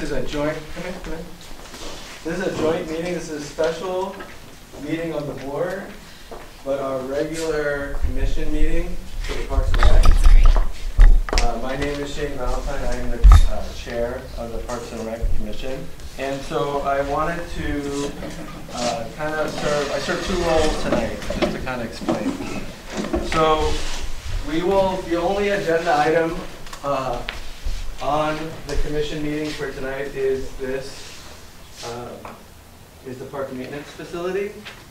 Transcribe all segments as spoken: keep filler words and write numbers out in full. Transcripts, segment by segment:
is a joint, come in, come in. This is a joint meeting. This is a special meeting of the board, but our regular commission meeting for the Parks and Rec. Uh, my name is Shane Valentine. I am the uh, chair of the Parks and Rec Commission. And so I wanted to uh, kind of serve, I serve two roles tonight, just to kind of explain. So we will, the only agenda item uh, on the commission meeting for tonight is this, uh, is the park maintenance facility.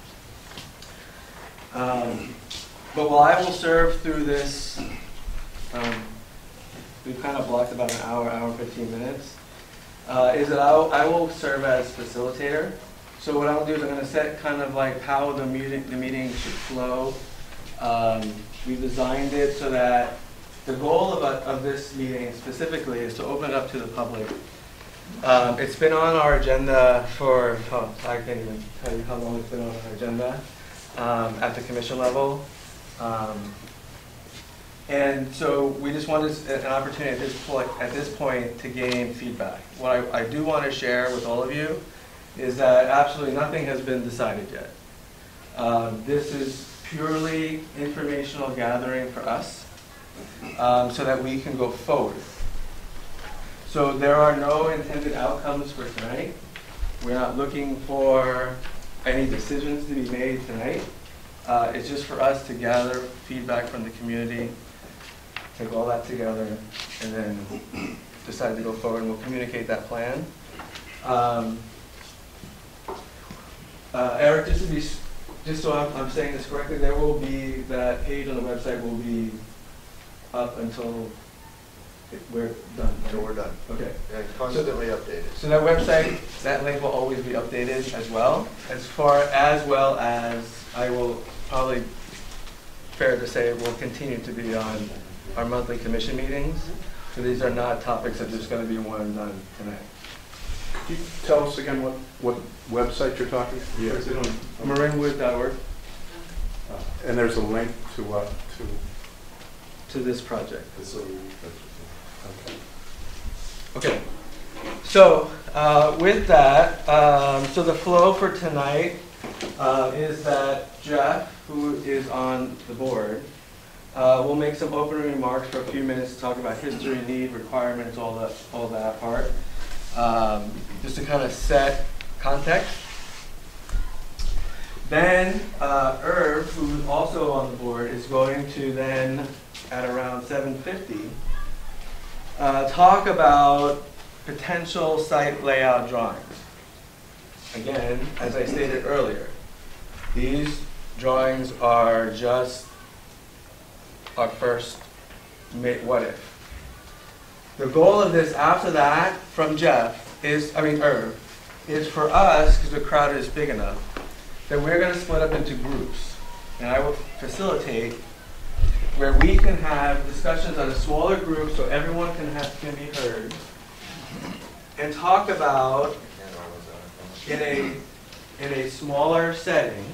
Um, but while I will serve through this, um, we've kind of blocked about an hour, hour and fifteen minutes, uh, is that I'll, I will serve as facilitator. So what I'll do is I'm going to set kind of like how the meeting, the meeting should flow. Um, we designed it so that the goal of, a, of this meeting specifically is to open it up to the public. Um, it's been on our agenda for, oh, I can't even tell you how long it's been on our agenda um, at the commission level. Um, and so we just wanted an opportunity at this point, at this point to gain feedback. What I, I do want to share with all of you is that absolutely nothing has been decided yet. Um, this is purely informational gathering for us um, so that we can go forward. So there are no intended outcomes for tonight. We're not looking for any decisions to be made tonight. Uh, it's just for us to gather feedback from the community, take all that together, and then decide to go forward, and we'll communicate that plan. Um, uh, Eric, just to be Just so I'm, I'm saying this correctly, there will be, that page on the website will be up until it, we're done. Until we're done. Okay. Yeah, constantly so, updated. So that website, that link will always be updated as well, as far as well as I will probably, fair to say, will continue to be on our monthly commission meetings. So these are not topics that are just going to be one and done tonight. Can you tell us again what, what website you're talking? Yeah. Marinwood dot org. Uh, and there's a link to what? Uh, to to this project. Okay. Okay. So uh, with that, um, so the flow for tonight uh, is that Jeff, who is on the board, uh, will make some opening remarks for a few minutes to talk about history, need, requirements, all that, all that part. Um, just to kind of set context. Then uh, Irv, who's also on the board, is going to then, at around seven fifty, uh, talk about potential site layout drawings. Again, as I stated earlier, these drawings are just our first what if. The goal of this after that from Jeff is, I mean Irv, is for us, because the crowd is big enough, that we're going to split up into groups. And I will facilitate where we can have discussions on a smaller group so everyone can, have, can be heard. And talk about, in a, in a smaller setting,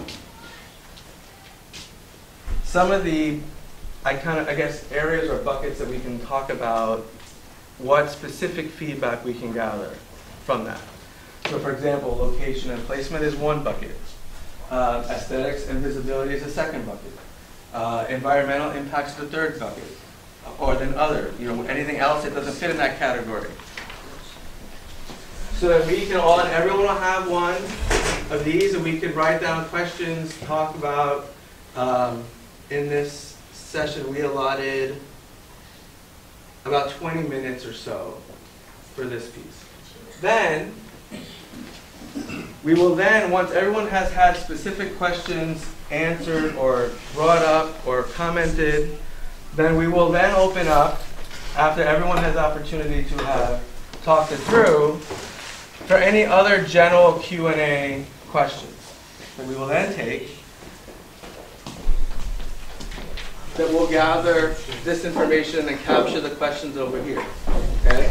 some of the I kind of, I guess, areas or buckets that we can talk about what specific feedback we can gather from that. So for example, location and placement is one bucket. Uh, aesthetics and visibility is a second bucket. Uh, environmental impacts is the third bucket. Or then other, you know, anything else that doesn't fit in that category. So that we can all, and everyone will have one of these, and we can write down questions, talk about um, in this session we allotted about twenty minutes or so for this piece. Then we will then, once everyone has had specific questions answered or brought up or commented, then we will then open up, after everyone has the opportunity to have talked it through, for any other general Q and A questions that we will then take, that we'll gather this information and capture the questions over here. Okay?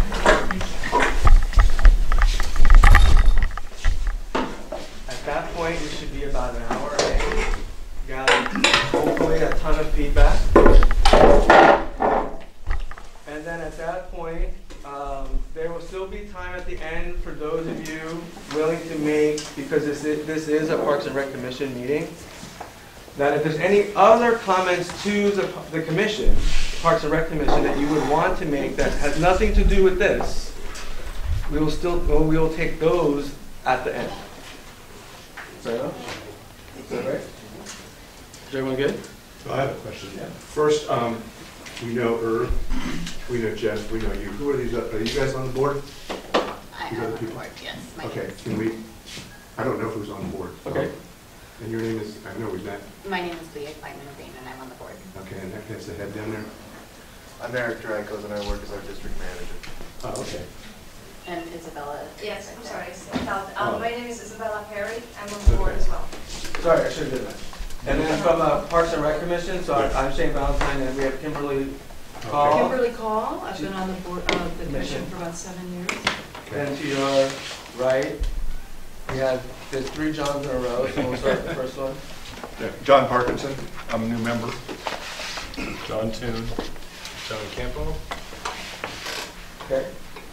At that point, it should be about an hour away. Gather hopefully a ton of feedback. And then at that point, um, there will still still be time at the end for those of you willing to make, because this is, this is a Parks and Rec Commission meeting, that if there's any other comments to the, the commission, Parks and Rec Commission, that you would want to make that has nothing to do with this, we will still, well, we will take those at the end. Is that right? Is that right? Is everyone good? So I have a question. Yeah. First, um, we know Irv, we know Jeff, we know you. Who are these? Are you guys on the board? I These am other on the people? board, yes. My Okay, name is- can we, I don't know who's on the board. Okay. And your name is, I know we've met. My name is Leah Kleinman-Green, and I'm on the board. Okay, and that- that's the head down there? I'm Eric Dreyko, and I work as our district manager. Oh, okay. And Isabella. is Yes, right I'm there. sorry. Isabella. Oh. Um, my name is Isabella Perry. I'm on the board Okay. as well. Sorry, I should have done that. And then from uh, Parks and Rec Commission, so I'm- I'm Shane Valentine, and we have Kimberly Call. Kimberly Call, I've been on the board, uh, the commission Commission. for about seven years. And to your right, we have, there's three Johns in a row, so we'll start with the first one. Yeah, John Parkinson, I'm a new member. John Toon, John Campo. Okay.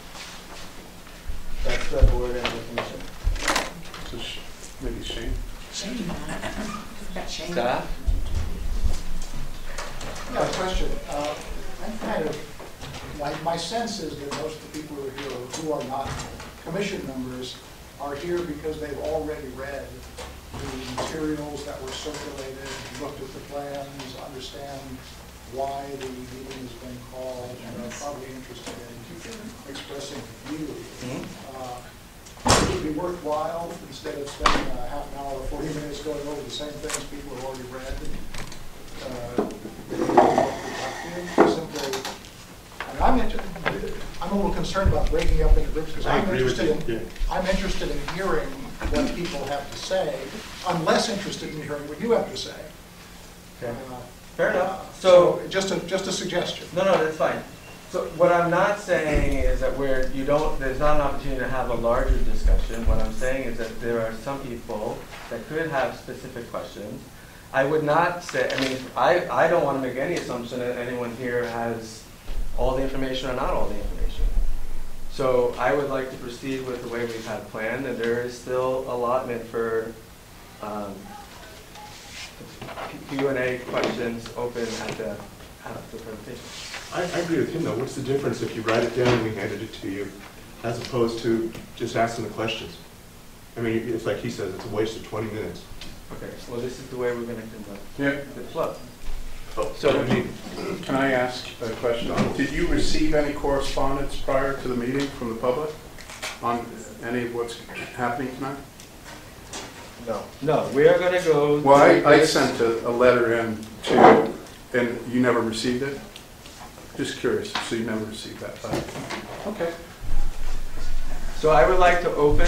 That's the board and the commission. So sh- maybe Shane? Shane. Got Shane. Staff? Yeah, question. Uh, I'm kind of, my, my sense is that most of the people who are here who are not commission members are here because they've already read the materials that were circulated, looked at the plans, understand why the meeting has been called, and are probably interested in expressing views. Uh, It would be worthwhile, instead of spending a half an hour or forty minutes going over the same things people have already read, uh, simply, I mean, I'm inter- I'm a little concerned about breaking up into groups because I I'm agree with interested you, in, yeah. I'm interested in hearing what people have to say. I'm less interested in hearing what you have to say. Okay. Uh, Fair uh, enough. So, Just a, just a suggestion. no, no, that's fine. So what I'm not saying is that we're, you don't, there's not an opportunity to have a larger discussion. What I'm saying is that there are some people that could have specific questions. I would not say, I mean, I, I don't want to make any assumption that anyone here has all the information or not all the information. So I would like to proceed with the way we've had planned, and there is still allotment for um, Q and A questions open at the, at the presentation. I, I agree with him though. What's the difference if you write it down and we handed it to you, as opposed to just asking the questions? I mean, it's like he says, it's a waste of twenty minutes. Okay, well, this is the way we're going to conduct Yeah. the flow. So, So- I mean, Can I ask a question? Did you receive any correspondence prior to the meeting from the public on any of what's happening tonight? No. No, we are going to go. Well, I, through I this- sent a, a letter in to, and you never received it? Just curious, so you never received that letter? Okay. So I would like to open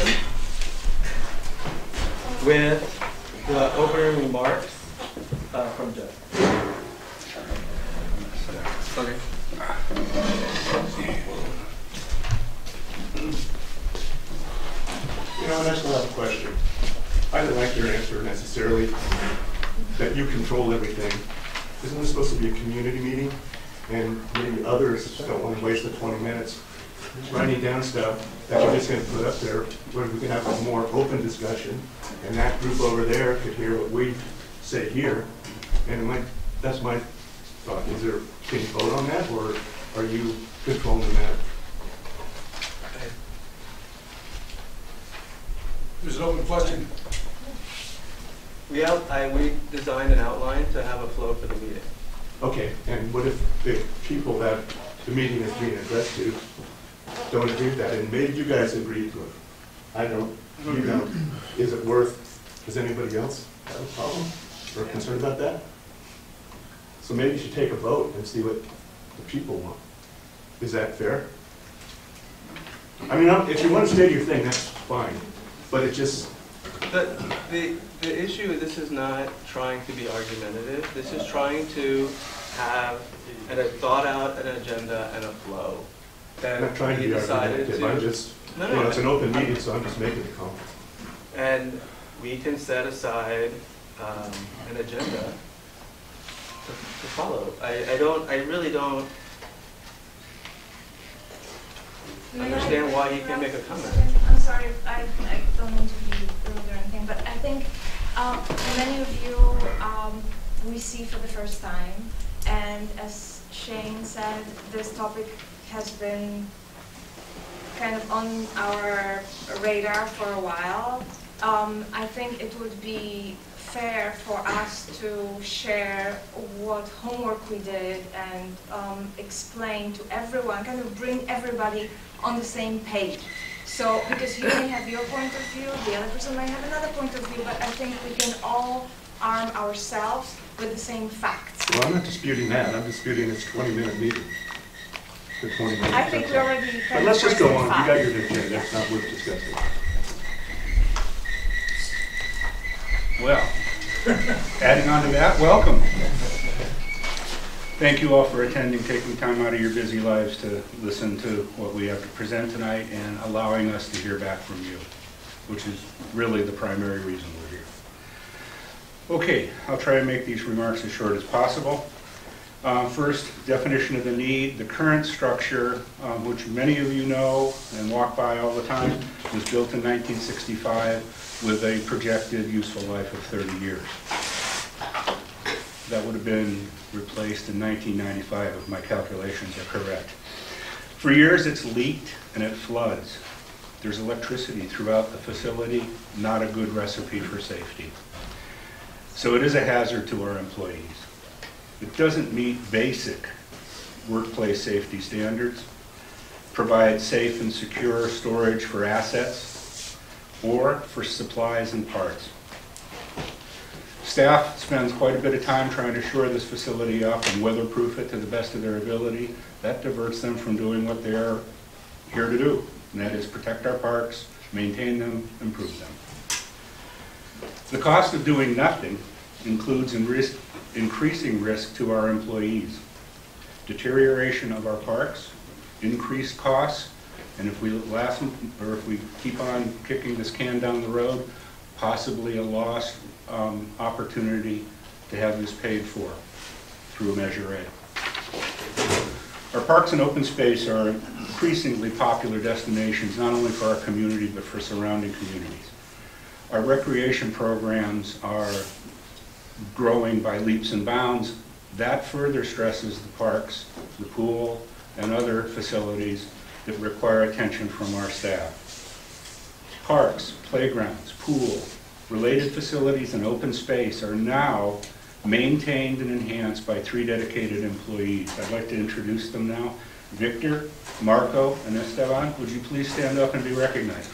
with the opening remarks uh, from Jeff. Okay. You know, and I still have a question. I don't like your answer necessarily, that you control everything. Isn't this supposed to be a community meeting? And maybe others don't want to waste the twenty minutes writing down stuff that you're just going to put up there, where we can have a more open discussion, and that group over there could hear what we say here. And my, that's my thought. Is there, can you vote on that, or are you controlling that? There's an open question. We out, I, we designed an outline to have a flow for the meeting. Okay, and what if the people that the meeting is being addressed to don't agree with that, and maybe you guys agree to it? I don't, you don't. Is it worth, does anybody else have a problem or concern about that? So maybe you should take a vote and see what the people want. Is that fair? I mean, if you want to state your thing, that's fine, but it just, The, the, the issue, this is not trying to be argumentative. This is trying to have and a thought out an agenda and a flow. I'm not trying to we be decided argumentative, to- I'm just, No, you no, know, it's I- an open I- meeting, so I'm just making a comment. And we can set aside um, an agenda to, to follow. I, I don't, I really don't, May I- understand why he can make a comment. I'm sorry, I, I don't mean to be rude or anything, but I think um, many of you um, we see for the first time, and as Shane said, this topic has been kind of on our radar for a while. Um, I think it would be fair for us to share what homework we did and um, explain to everyone, kind of bring everybody on the same page. So, because you may have your point of view, the other person may have another point of view, but I think we can all arm ourselves with the same facts. Well, I'm not disputing that, I'm disputing this twenty-minute meeting. The twenty minutes. I think we already But kind let's of just go on, forced you got five. your agenda, that's not worth discussing. Well, adding on to that, welcome. Thank you all for attending, taking time out of your busy lives to listen to what we have to present tonight and allowing us to hear back from you, which is really the primary reason we're here. Okay, I'll try to make these remarks as short as possible. Uh, first, definition of the need. The current structure, um, which many of you know and walk by all the time, was built in nineteen sixty-five with a projected useful life of thirty years. That would have been replaced in nineteen ninety-five if my calculations are correct. For years it's leaked and it floods. There's electricity throughout the facility, not a good recipe for safety. So it is a hazard to our employees. It doesn't meet basic workplace safety standards, provide safe and secure storage for assets, or for supplies and parts. Staff spends quite a bit of time trying to shore this facility up and weatherproof it to the best of their ability. That diverts them from doing what they're here to do, and that is protect our parks, maintain them, improve them. The cost of doing nothing includes in risk, increasing risk to our employees, deterioration of our parks, increased costs, and if we last, or if we keep on kicking this can down the road, possibly a lost um, opportunity to have this paid for through Measure A. Our parks and open space are increasingly popular destinations, not only for our community, but for surrounding communities. Our recreation programs are growing by leaps and bounds. That further stresses the parks, the pool, and other facilities that require attention from our staff. Parks, playgrounds, pool, related facilities, and open space are now maintained and enhanced by three dedicated employees. I'd like to introduce them now. Victor, Marco, and Esteban, would you please stand up and be recognized?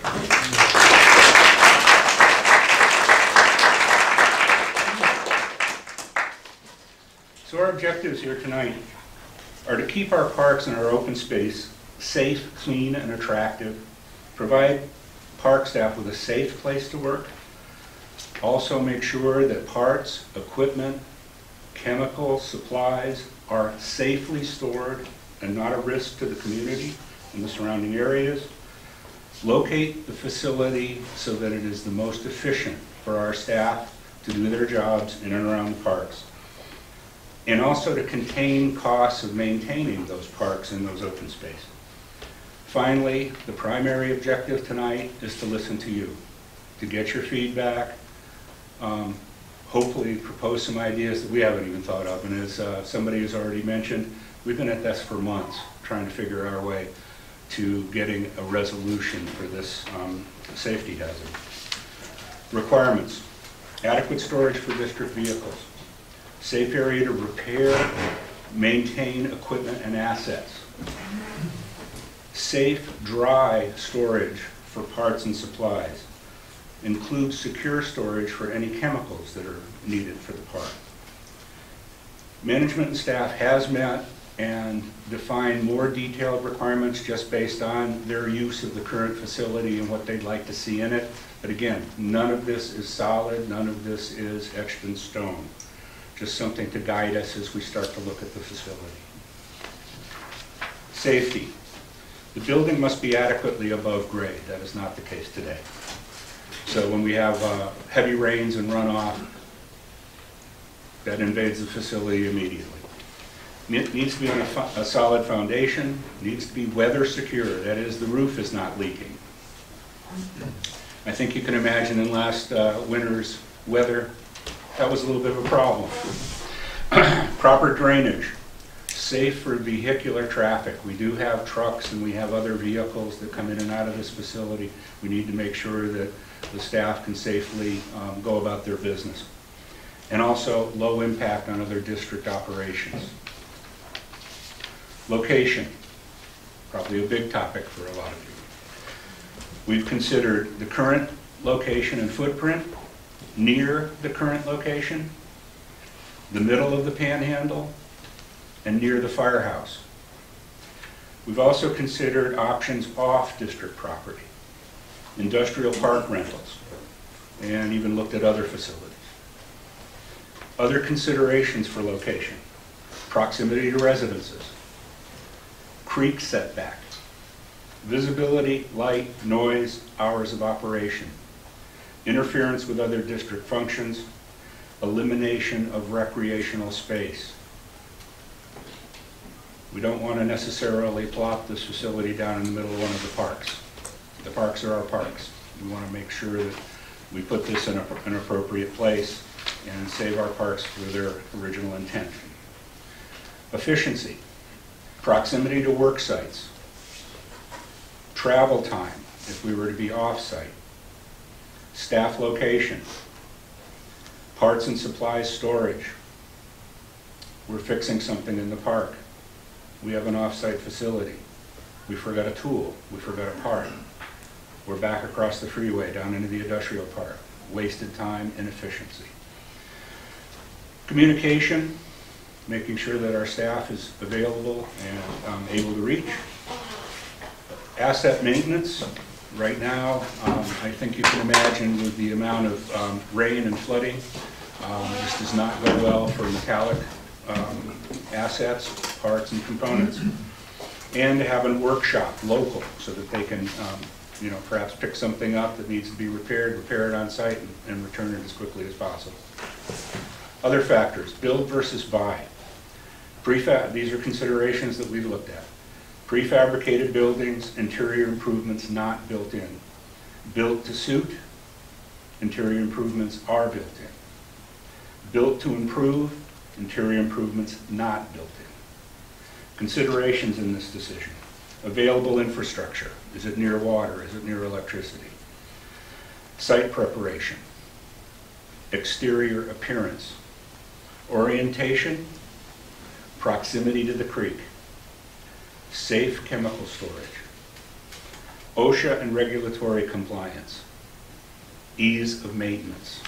So our objectives here tonight are to keep our parks and our open space safe, clean, and attractive, provide park staff with a safe place to work, also make sure that parts, equipment, chemicals, supplies are safely stored and not a risk to the community and the surrounding areas, locate the facility so that it is the most efficient for our staff to do their jobs in and around the parks, and also to contain costs of maintaining those parks and those open space. Finally, the primary objective tonight is to listen to you, to get your feedback, um, hopefully propose some ideas that we haven't even thought of. And as uh, somebody has already mentioned, we've been at this for months trying to figure our way to getting a resolution for this um, safety hazard. Requirements: adequate storage for district vehicles, safe area to repair, maintain equipment and assets, safe, dry storage for parts and supplies, includes secure storage for any chemicals that are needed for the park. Management and staff has met and defined more detailed requirements just based on their use of the current facility and what they'd like to see in it. But again, none of this is solid, none of this is etched in stone. Just something to guide us as we start to look at the facility. Safety. The building must be adequately above grade. That is not the case today. So when we have uh, heavy rains and runoff, that invades the facility immediately. It needs to be on a, fo- a solid foundation, needs to be weather secure, that is, the roof is not leaking. I think you can imagine in last uh, winter's weather, that was a little bit of a problem. Proper drainage, safe for vehicular traffic. We do have trucks and we have other vehicles that come in and out of this facility. We need to make sure that the staff can safely um, go about their business. And also low impact on other district operations. Location, probably a big topic for a lot of you. We've considered the current location and footprint, near the current location, the middle of the panhandle, and near the firehouse. We've also considered options off district property, industrial park rentals, and even looked at other facilities. Other considerations for location: proximity to residences, creek setback, visibility, light, noise, hours of operation, interference with other district functions, elimination of recreational space. We don't want to necessarily plop this facility down in the middle of one of the parks. The parks are our parks. We want to make sure that we put this in a, an appropriate place and save our parks for their original intent. Efficiency, proximity to work sites, travel time if we were to be off-site, staff location, parts and supplies storage. We're fixing something in the park. We have an off-site facility. We forgot a tool. We forgot a part. We're back across the freeway down into the industrial park. Wasted time, inefficiency. Communication, making sure that our staff is available and um, able to reach. Asset maintenance. Right now, um, I think you can imagine with the amount of um, rain and flooding, um, this does not go well for metallic um, assets, parts, and components. And to have a workshop local so that they can, um, you know, perhaps pick something up that needs to be repaired, repair it on site, and, and return it as quickly as possible. Other factors: build versus buy. Prefab, these are considerations that we've looked at. Prefabricated buildings, interior improvements not built in. Built to suit, interior improvements are built in. Built to improve, interior improvements not built in. Considerations in this decision: available infrastructure. Is it near water? Is it near electricity? Site preparation. Exterior appearance. Orientation. Proximity to the creek. Safe chemical storage. OSHA and regulatory compliance. Ease of maintenance.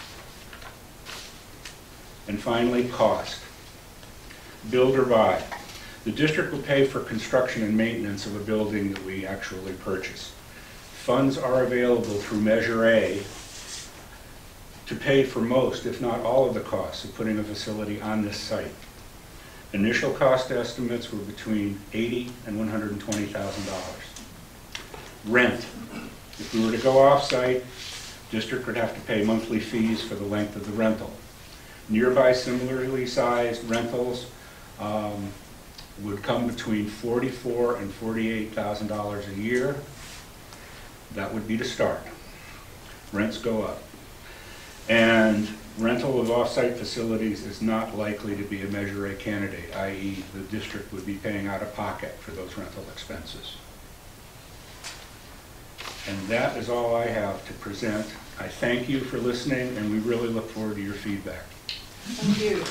And finally, cost. Build or buy. The district will pay for construction and maintenance of a building that we actually purchase. Funds are available through Measure A to pay for most, if not all, of the costs of putting a facility on this site. Initial cost estimates were between eighty thousand dollars and one hundred twenty thousand dollars. Rent. If we were to go off-site, district would have to pay monthly fees for the length of the rental. Nearby similarly sized rentals um, would come between forty-four thousand and forty-eight thousand dollars a year. That would be to start. Rents go up. And rental of off-site facilities is not likely to be a Measure A candidate, that is the district would be paying out of pocket for those rental expenses. And that is all I have to present. I thank you for listening, and we really look forward to your feedback. Thank you.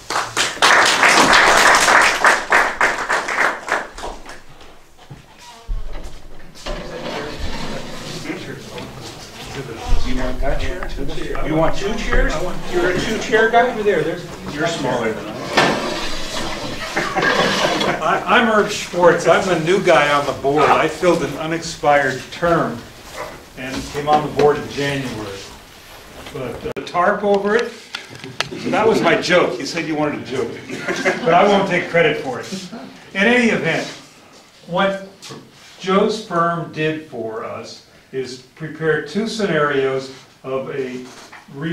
You want that chair? You want two chairs? You're a two-chair guy? Over there. There's, you're smaller than I am. I- I'm Herb Schwartz. I'm the new guy on the board. I filled an unexpired term and came on the board in January. But the tarp over it, that was my joke. You said you wanted a joke. But I won't take credit for it. In any event, what Joe's firm did for us is prepare two scenarios of a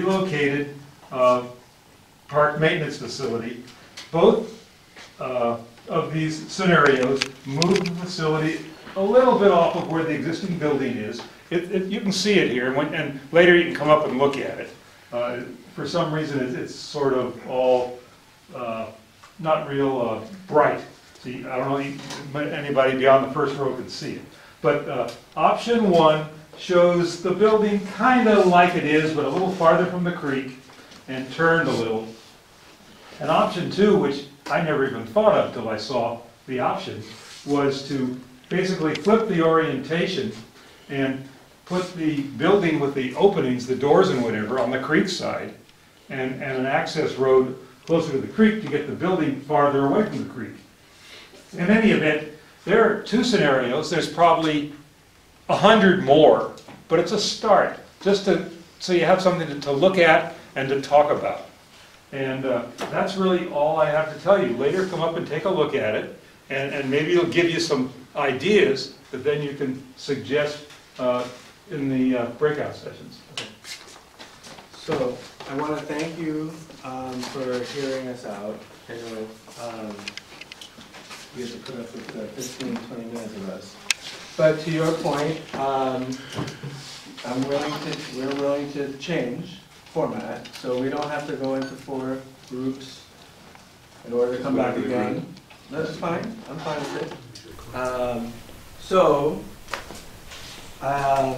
relocated uh, park maintenance facility. Both uh, of these scenarios, move the facility a little bit off of where the existing building is. It, it, you can see it here, and, when, and later you can come up and look at it. Uh, for some reason, it, it's sort of all uh, not real uh, bright. See, I don't know if anybody beyond the first row can see it. But uh, option one shows the building kind of like it is, but a little farther from the creek and turned a little. And option two, which I never even thought of until I saw the option, was to basically flip the orientation and put the building with the openings, the doors and whatever, on the creek side, and, and an access road closer to the creek to get the building farther away from the creek. In any event, there are two scenarios. There's probably a hundred more, but it's a start, just to, so you have something to, to look at and to talk about. And uh, that's really all I have to tell you. Later, come up and take a look at it, and, and maybe it'll give you some ideas that then you can suggest uh, in the uh, breakout sessions. Okay. So I want to thank you um, for hearing us out. I know um, we have to put up with the fifteen, twenty minutes of us. But to your point, um, I'm willing to, we're willing to change format, so we don't have to go into four groups in order to come back again. That's fine, I'm fine with it. Um, so, um,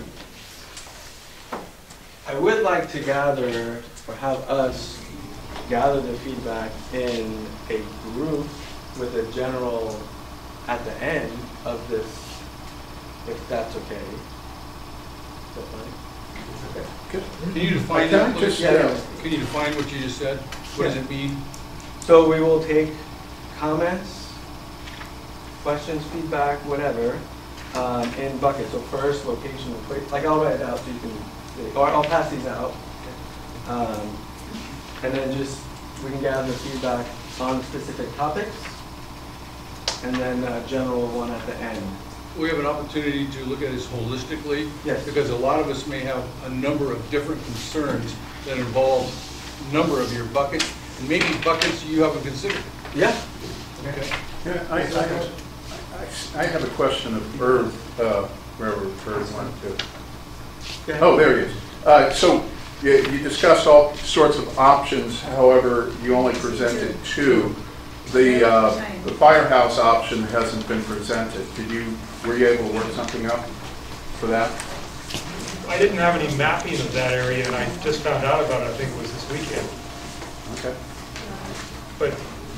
I would like to gather, or have us gather the feedback in a group with a general at the end of this, if that's okay. Is that fine? Okay. Good. Can you define Can I that? just- Yeah, yeah. Can you define what you just said? What does it mean? So we will take comments, questions, feedback, whatever, um, in buckets. So first, location, and place. Like I'll write it out so you can, or I'll pass these out. Um, and then just, we can gather the feedback on specific topics. And then a general one at the end. We have an opportunity to look at this holistically. Yes. Because a lot of us may have a number of different concerns that involve a number of your buckets, and maybe buckets you haven't considered. Yeah. Okay. Yeah, I, I, have, I, I have a question of Irv, uh, wherever Irv went to. Oh, there he is. Uh, so you, you discussed all sorts of options, however, you only presented two. The, uh, the firehouse option hasn't been presented. Did you, were you able to work something up for that? I didn't have any mapping of that area, and I just found out about it, I think it was this weekend. Okay. But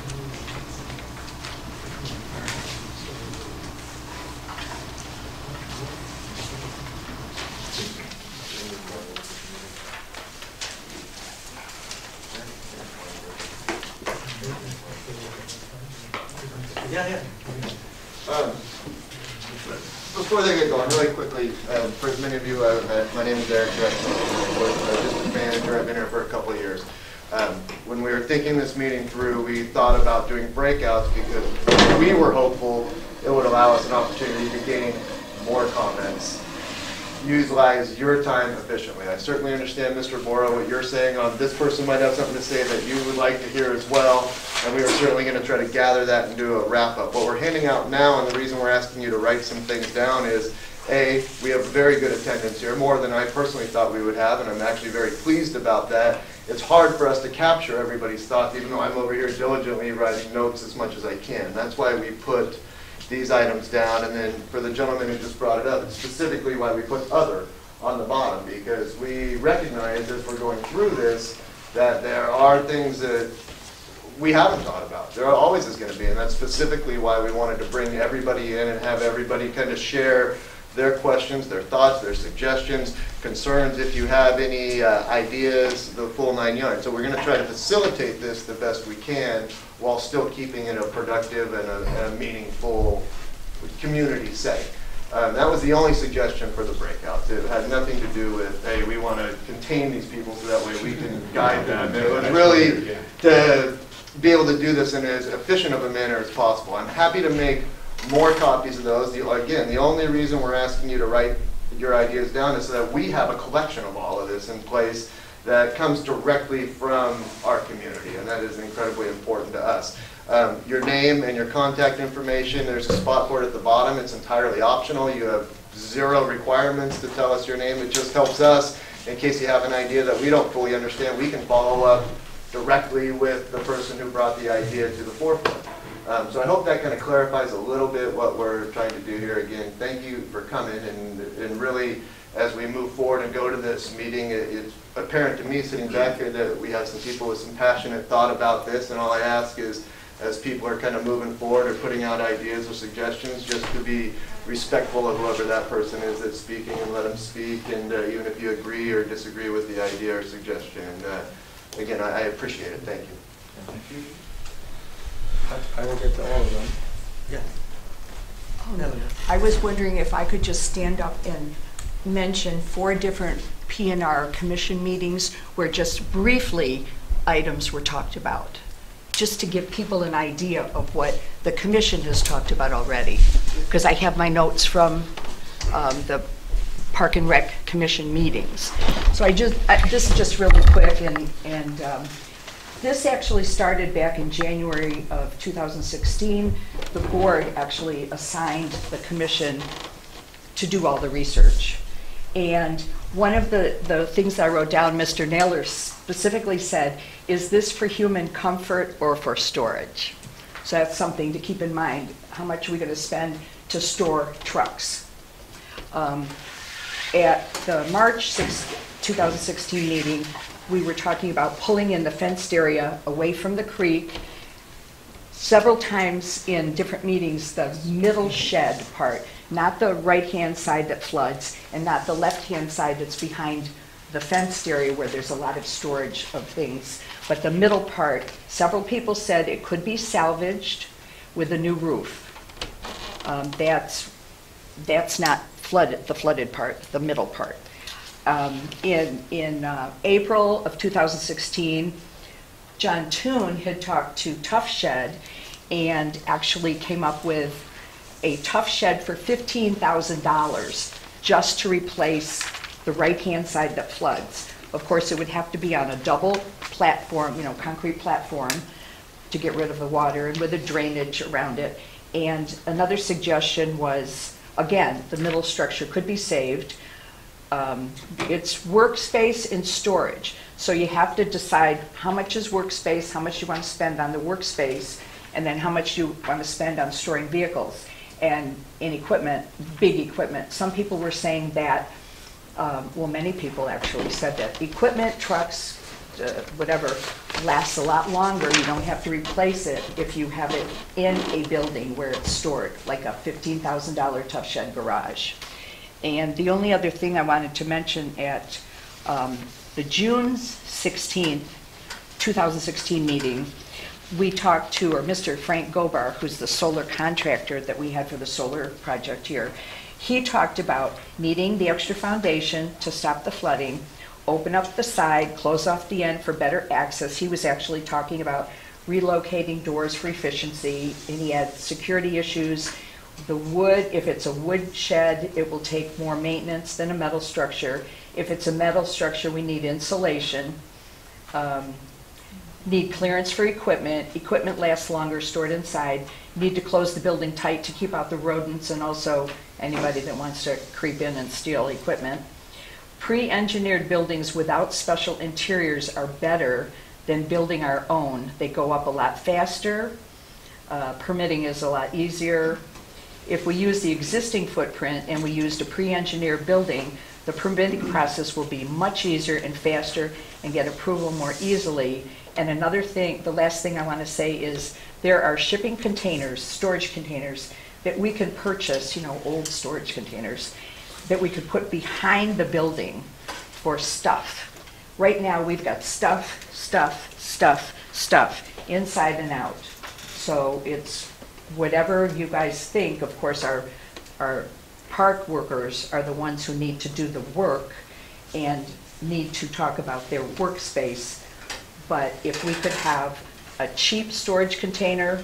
Yeah, yeah. Um, Before they get going, really quickly, uh, for as many of you I've met, my name is Eric Drexel. I'm a district manager. I've been here for a couple of years. Um, when we were thinking this meeting through, we thought about doing breakouts because we were hopeful it would allow us an opportunity to gain more comments, utilize your time efficiently. I certainly understand, Mister Bora, what you're saying on this person might have something to say that you would like to hear as well, and we are certainly going to try to gather that and do a wrap-up. What we're handing out now, and the reason we're asking you to write some things down is, A, we have very good attendance here, more than I personally thought we would have, and I'm actually very pleased about that. It's hard for us to capture everybody's thoughts, even though I'm over here diligently writing notes as much as I can. That's why we put these items down, and then for the gentleman who just brought it up, it's specifically why we put other on the bottom, because we recognize as we're going through this that there are things that we haven't thought about. There always is going to be, and that's specifically why we wanted to bring everybody in and have everybody kind of share their questions, their thoughts, their suggestions, concerns, if you have any uh, ideas, the full nine yards. So we're going to try to facilitate this the best we can while still keeping it a productive and a, and a meaningful community setting. Um, that was the only suggestion for the breakout. It had nothing to do with, hey, we want to contain these people so that way we can guide them. It was really to be able to do this in as efficient of a manner as possible. I'm happy to make more copies of those. The, again, the only reason we're asking you to write your ideas down is so that we have a collection of all of this in place that comes directly from our community, and that is incredibly important to us. Um, your name and your contact information, there's a spot for it at the bottom. It's entirely optional. You have zero requirements to tell us your name. It just helps us in case you have an idea that we don't fully understand. We can follow up directly with the person who brought the idea to the forefront. Um, so I hope that kind of clarifies a little bit what we're trying to do here. Again, thank you for coming, and, and really, as we move forward and go to this meeting, it, it's apparent to me sitting back here that we have some people with some passionate thought about this, and all I ask is, as people are kind of moving forward or putting out ideas or suggestions, just to be respectful of whoever that person is that's speaking and let them speak, and uh, even if you agree or disagree with the idea or suggestion. Uh, again, I, I appreciate it. Thank you. Thank you. I I will get to all of them. Yeah. Um, I was wondering if I could just stand up and mention four different P and R commission meetings where just briefly items were talked about, just to give people an idea of what the commission has talked about already. Because I have my notes from um, the Park and Rec Commission meetings. So I just, I, this is just really quick, and, and um, this actually started back in January of two thousand sixteen. The board actually assigned the commission to do all the research. And one of the, the things I wrote down, Mister Naylor specifically said, is this for human comfort or for storage? So that's something to keep in mind. How much are we going to spend to store trucks? Um, at the March sixth, two thousand sixteen meeting, we were talking about pulling in the fenced area away from the creek. Several times in different meetings, the middle shed part, not the right-hand side that floods, and not the left-hand side that's behind the fenced area where there's a lot of storage of things, but the middle part, several people said it could be salvaged with a new roof. Um, that's, that's not flooded, the flooded part, the middle part. Um, in in uh, April of two thousand sixteen, John Toon had talked to Tough Shed and actually came up with a Tough Shed for fifteen thousand dollars just to replace the right-hand side that floods. Of course, it would have to be on a double platform, you know, concrete platform to get rid of the water, and with a drainage around it. And another suggestion was, again, the middle structure could be saved. Um, it's workspace and storage. So you have to decide how much is workspace, how much you want to spend on the workspace, and then how much you want to spend on storing vehicles and in equipment, big equipment. Some people were saying that, um, well, many people actually said that equipment, trucks, uh, whatever, lasts a lot longer. You don't have to replace it if you have it in a building where it's stored, like a fifteen thousand dollar Tough Shed garage. And the only other thing I wanted to mention at um, the June sixteenth, two thousand sixteen meeting, we talked to, or Mister Frank Gobar, who's the solar contractor that we had for the solar project here. He talked about needing the extra foundation to stop the flooding, open up the side, close off the end for better access. He was actually talking about relocating doors for efficiency, and he had security issues. The wood, if it's a wood shed, it will take more maintenance than a metal structure. If it's a metal structure, we need insulation. Um, need clearance for equipment. Equipment lasts longer stored inside. Need to close the building tight to keep out the rodents and also anybody that wants to creep in and steal equipment. Pre-engineered buildings without special interiors are better than building our own. They go up a lot faster. Uh, permitting is a lot easier. If we use the existing footprint and we used a pre-engineered building, the permitting process will be much easier and faster and get approval more easily. And another thing, the last thing I want to say is there are shipping containers, storage containers, that we can purchase, you know, old storage containers, that we could put behind the building for stuff. Right now we've got stuff, stuff, stuff, stuff, inside and out. So it's whatever you guys think. Of course, our, our park workers are the ones who need to do the work and need to talk about their workspace. But if we could have a cheap storage container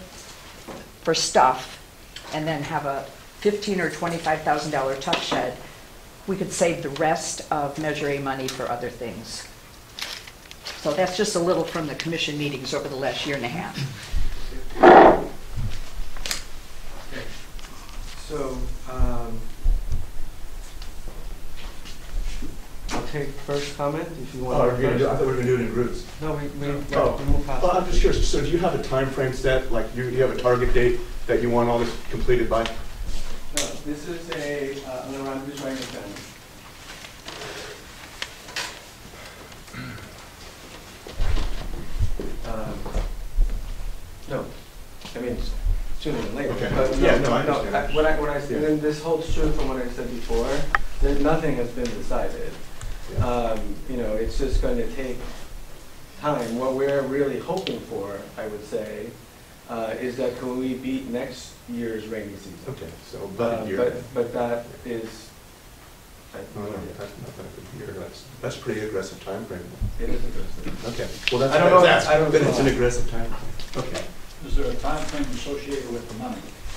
for stuff and then have a fifteen or twenty-five thousand dollar Tough Shed, we could save the rest of Measure A money for other things. So that's just a little from the commission meetings over the last year and a half. So, um, I'll take first comment if you want. Oh, to we're gonna do- I first. thought we were gonna do it in groups. No, we, we, Oh. we move past. Well, I'm just curious, so do you have a time frame set, like you, you have a target date that you want all this completed by? No, this is a, uh, I'm gonna run, who's writing it down? Um, No, I mean, sooner than later. Okay. But Yeah, no, I understand. I- When I, when I, Yeah. and then this holds true from what I said before, there, nothing has been decided. Yeah. Um, You know, it's just going to take time. What we're really hoping for, I would say, uh, is that can we beat next year's rainy season? Okay, so Uh, about a year. But, but that is, I have No, no no, idea. that's not that a year, that's, that's pretty aggressive timeframe. It is aggressive. Okay, well, that's, I don't know, that's, I don't then it's an know. aggressive timeframe. Okay. Is there a time frame associated with the money?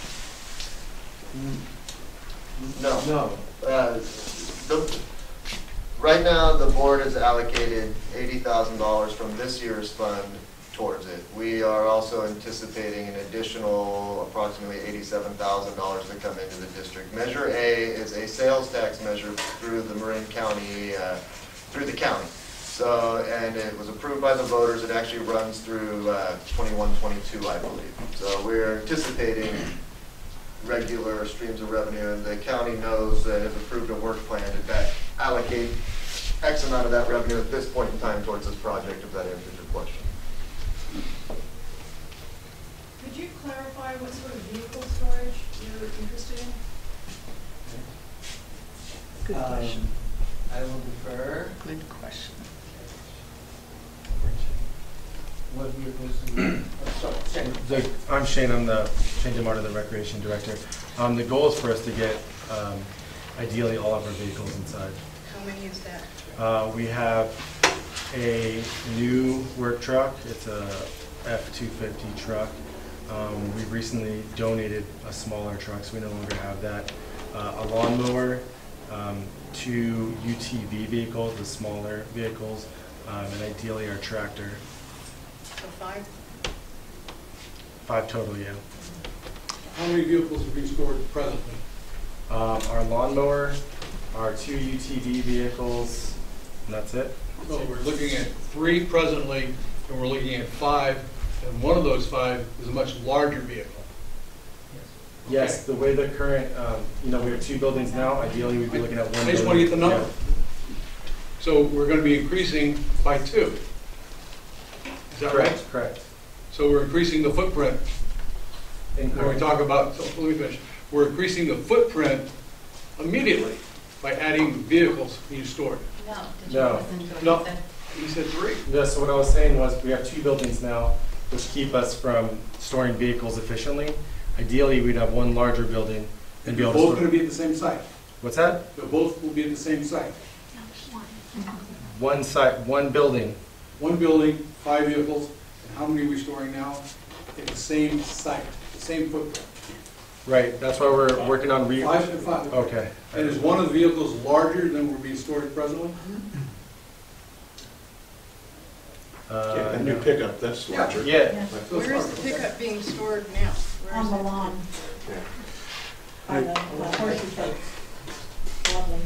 No. No. Uh, the- Right now, the board has allocated eighty thousand dollars from this year's fund towards it. We are also anticipating an additional approximately eighty-seven thousand dollars to come into the district. Measure A is a sales tax measure through the Marin County, uh, through the county. So, and it was approved by the voters. It actually runs through uh, twenty-one, twenty-two, I believe. So we're anticipating regular streams of revenue, and the county knows and has approved a work plan to back- allocate X amount of that revenue at this point in time towards this project, if that answers your question. Could you clarify what sort of vehicle storage you're interested in? Good Um, question. I will defer. Good question. What vehicles do you, oh, sorry, Shane. The, I'm Shane, I'm the, Shane DeMarto, the Recreation Director. Um, the goal is for us to get, um, ideally all of our vehicles inside. How many is that? Uh, we have a new work truck, it's a F two fifty truck. Um, we recently donated a smaller truck, so we no longer have that. Uh, a lawnmower, um, two U T V vehicles, the smaller vehicles, um, and ideally our tractor. So five? Five total, yeah. How many vehicles are being stored presently? Um, our lawnmower, our two U T V vehicles, and that's it. So we're looking at three presently, and we're looking at five, and one of those five is a much larger vehicle. Yes, the way the current, um, you know, we have two buildings now, ideally we'd be looking at one building. I just want to get the number. Yeah. So we're going to be increasing by two. Is that right? Correct, correct. So we're increasing the footprint. When we Incorrect. talk about, so let me finish. We're increasing the footprint immediately by adding vehicles being stored. No. Did No. you listen to what No. he said? He said three. Yeah, so what I was saying was, we have two buildings now, which keep us from storing vehicles efficiently. Ideally, we'd have one larger building and And be they're able to both going store. to be at the same site. What's that? They both will be at the same site. One site, one building. One building, five vehicles, and how many are we storing now? At the same site, the same footprint. Right, that's why we're working on re. Five and five. Okay. And is one of the vehicles larger than we're being stored presently? Uh, Yeah, that new no. pickup, that's larger. Yeah, So Where is the far. pickup being stored now? Where On is the it? lawn, Yeah. by the the horsey face. Lovely.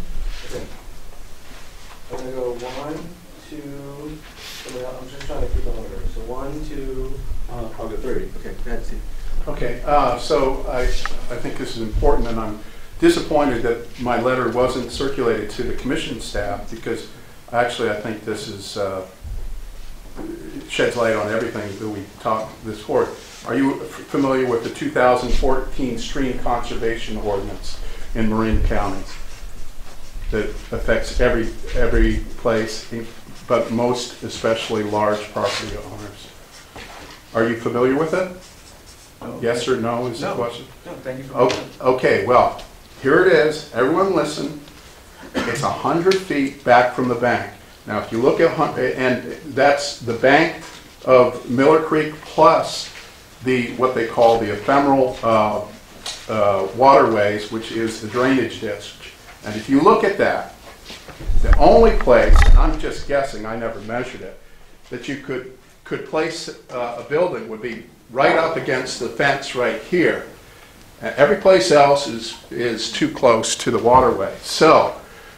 I'm gonna go one, two, somebody else- I'm just trying to keep the order. So one, two, Uh, I'll go three. okay, go ahead, Steve. Okay, uh, so I, I think this is important, and I'm disappointed that my letter wasn't circulated to the commission staff, because actually I think this is, uh, sheds light on everything that we talked this forward. Are you f- familiar with the two thousand fourteen stream conservation ordinance in Marin County that affects every, every place, but most especially large property owners? Are you familiar with it? No. Yes or no is the No. question? No, thank you for. O- Okay, well, here it is. Everyone listen. It's a hundred feet back from the bank. Now, if you look at, hun- and that's the bank of Miller Creek plus the, what they call the ephemeral uh, uh, waterways, which is the drainage ditch. And if you look at that, the only place, and I'm just guessing, I never measured it, that you could, could place uh, a building would be right up against the fence right here. And every place else is, is too close to the waterway. So,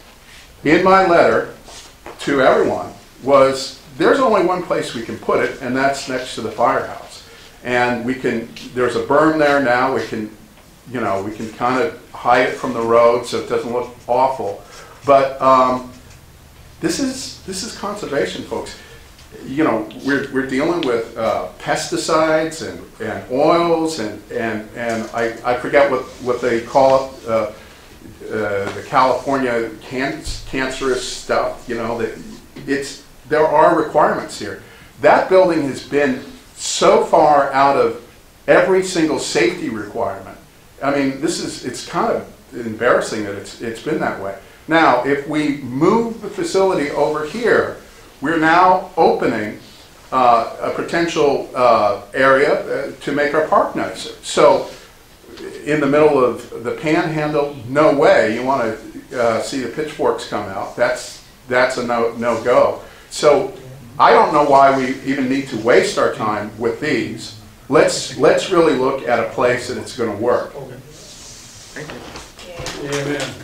in my letter to everyone was, there's only one place we can put it, and that's next to the firehouse. And we can, there's a berm there now, we can, you know, we can kind of hide it from the road so it doesn't look awful. But um, this is, this is conservation, folks. You know, we're, we're dealing with uh, pesticides and, and oils and, and, and I, I forget what, what they call it, uh, uh, the California can cancerous stuff, you know, that it's, there are requirements here. That building has been so far out of every single safety requirement. I mean, this is, it's kind of embarrassing that it's, it's been that way. Now, if we move the facility over here, we're now opening uh, a potential uh, area uh, to make our park nicer. So, in the middle of the panhandle, no way. You want to uh, see the pitchforks come out. That's that's a no no go. So, I don't know why we even need to waste our time with these. Let's let's really look at a place that it's going to work. Thank you. Amen.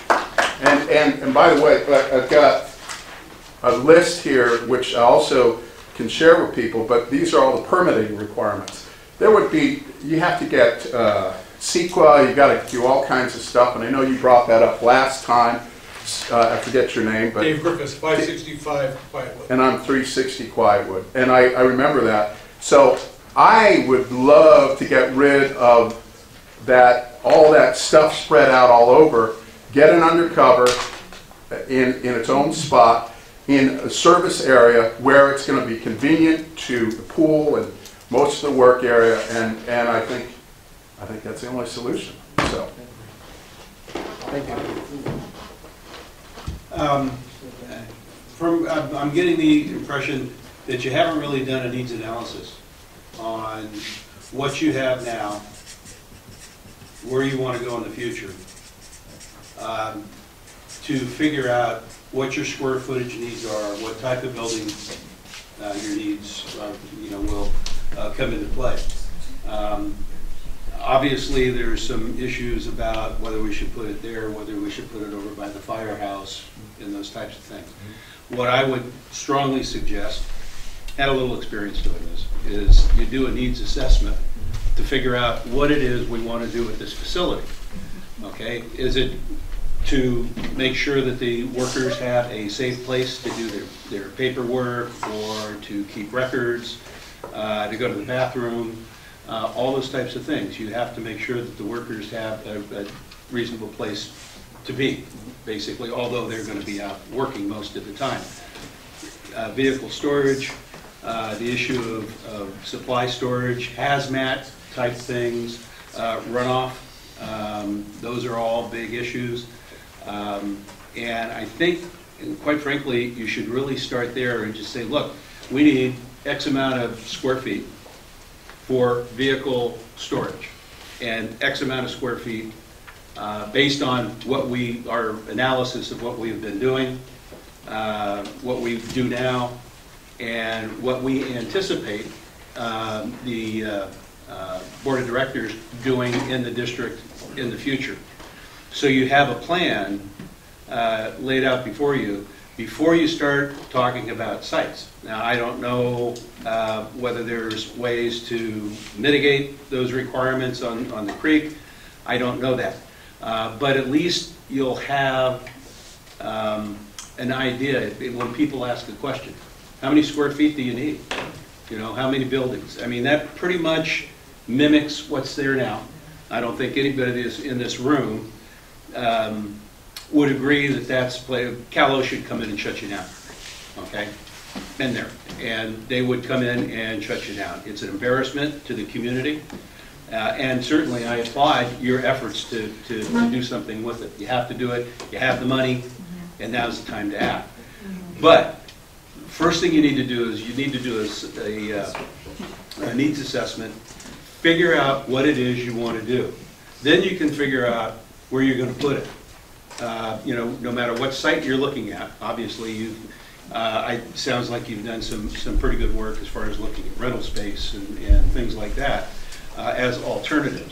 And and and by the way, I've got a list here which I also can share with people, but these are all the permitting requirements. There would be, you have to get uh, C E Q A, you've got to do all kinds of stuff, and I know you brought that up last time. Uh, I forget your name, but Dave Griffiths, five sixty-five Quietwood. And I'm three sixty Quietwood, and I, I remember that. So I would love to get rid of that, all that stuff spread out all over, get an undercover in, in its own spot, in a service area where it's going to be convenient to the pool and most of the work area, and, and I think I think that's the only solution. So, Thank you. Um, from I'm I'm getting the impression that you haven't really done a needs analysis on what you have now, where you want to go in the future, um, to figure out what your square footage needs are, what type of building uh, your needs, uh, you know, will uh, come into play. Um, obviously, there's some issues about whether we should put it there, whether we should put it over by the firehouse, and those types of things. What I would strongly suggest, had a little experience doing this, is you do a needs assessment to figure out what it is we want to do with this facility. Okay, is it to make sure that the workers have a safe place to do their, their paperwork, or to keep records, uh, to go to the bathroom, uh, all those types of things. You have to make sure that the workers have a, a reasonable place to be, basically, although they're going to be out working most of the time. Uh, vehicle storage, uh, the issue of, of supply storage, hazmat type things, uh, runoff, um, those are all big issues. Um, and I think, and quite frankly, you should really start there and just say, look, we need X amount of square feet for vehicle storage, and X amount of square feet uh, based on what we, our analysis of what we've been doing, uh, what we do now, and what we anticipate um, the uh, uh, Board of Directors doing in the district in the future. So you have a plan uh, laid out before you, before you start talking about sites. Now, I don't know uh, whether there's ways to mitigate those requirements on, on the creek. I don't know that. Uh, but at least you'll have um, an idea when people ask the question, how many square feet do you need? You know, how many buildings? I mean, that pretty much mimics what's there now. I don't think anybody is in this room Um, would agree that that's play. Cal-O should come in and shut you down. Okay, been there, and they would come in and shut you down. It's an embarrassment to the community, uh, and certainly I applaud your efforts to, to to do something with it. You have to do it. You have the money, and now's the time to act. But first thing you need to do is you need to do a, a, uh, a needs assessment. Figure out what it is you want to do. Then you can figure out where you're going to put it. Uh, you know, no matter what site you're looking at, obviously you've, uh, it sounds like you've done some, some pretty good work as far as looking at rental space and, and things like that uh, as alternatives.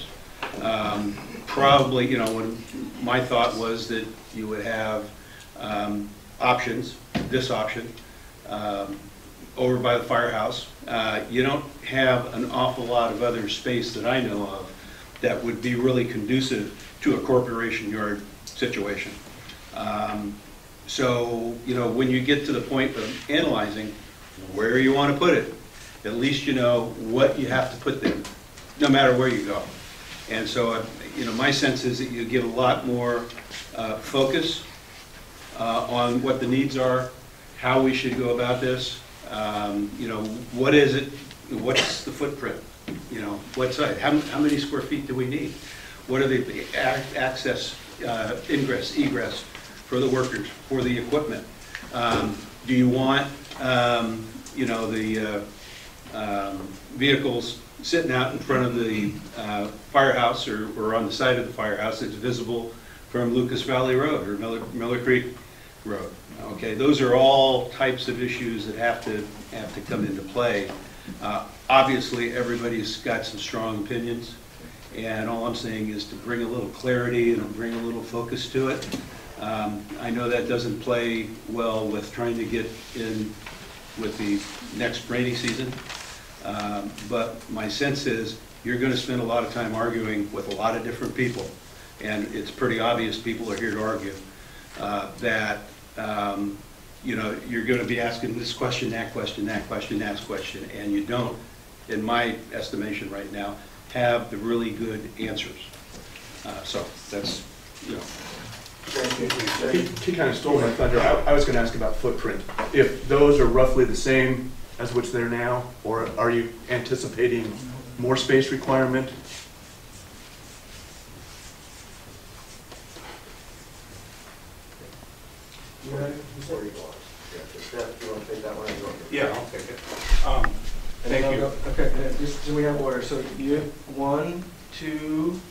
Um, Probably, you know, when my thought was that you would have um, options, this option, um, over by the firehouse. Uh, You don't have an awful lot of other space that I know of that would be really conducive to a corporation yard situation. Um, So, you know, when you get to the point of analyzing where you want to put it, at least you know what you have to put there, no matter where you go. And so, uh, you know, my sense is that you give a lot more uh, focus uh, on what the needs are, how we should go about this. Um, You know, what is it, what's the footprint? You know, what side, how, how many square feet do we need? What are the ac- access, uh, ingress, egress for the workers, for the equipment? Um, Do you want, um, you know, the uh, um, vehicles sitting out in front of the uh, firehouse or, or on the side of the firehouse that's visible from Lucas Valley Road or Miller, Miller Creek Road? Okay, those are all types of issues that have to have to come into play. Uh, obviously, everybody's got some strong opinions, and all I'm saying is to bring a little clarity and bring a little focus to it. Um, I know that doesn't play well with trying to get in with the next rainy season, um, but my sense is you're going to spend a lot of time arguing with a lot of different people, and it's pretty obvious people are here to argue, uh, that um, you know, you're going to be asking this question, that question, that question, that question, and you don't, in my estimation right now, have the really good answers. Uh, so that's, you know. He, he kind of stole my thunder. I, I was going to ask about footprint. If those are roughly the same as which they're now, or are you anticipating more space requirement? You ready? Before you go on. Yeah, just that, you want to take that one? Or Yeah, I'll take it. Um, And Thank then you. I'll go- Okay, and then just so we have order, so you have one, two,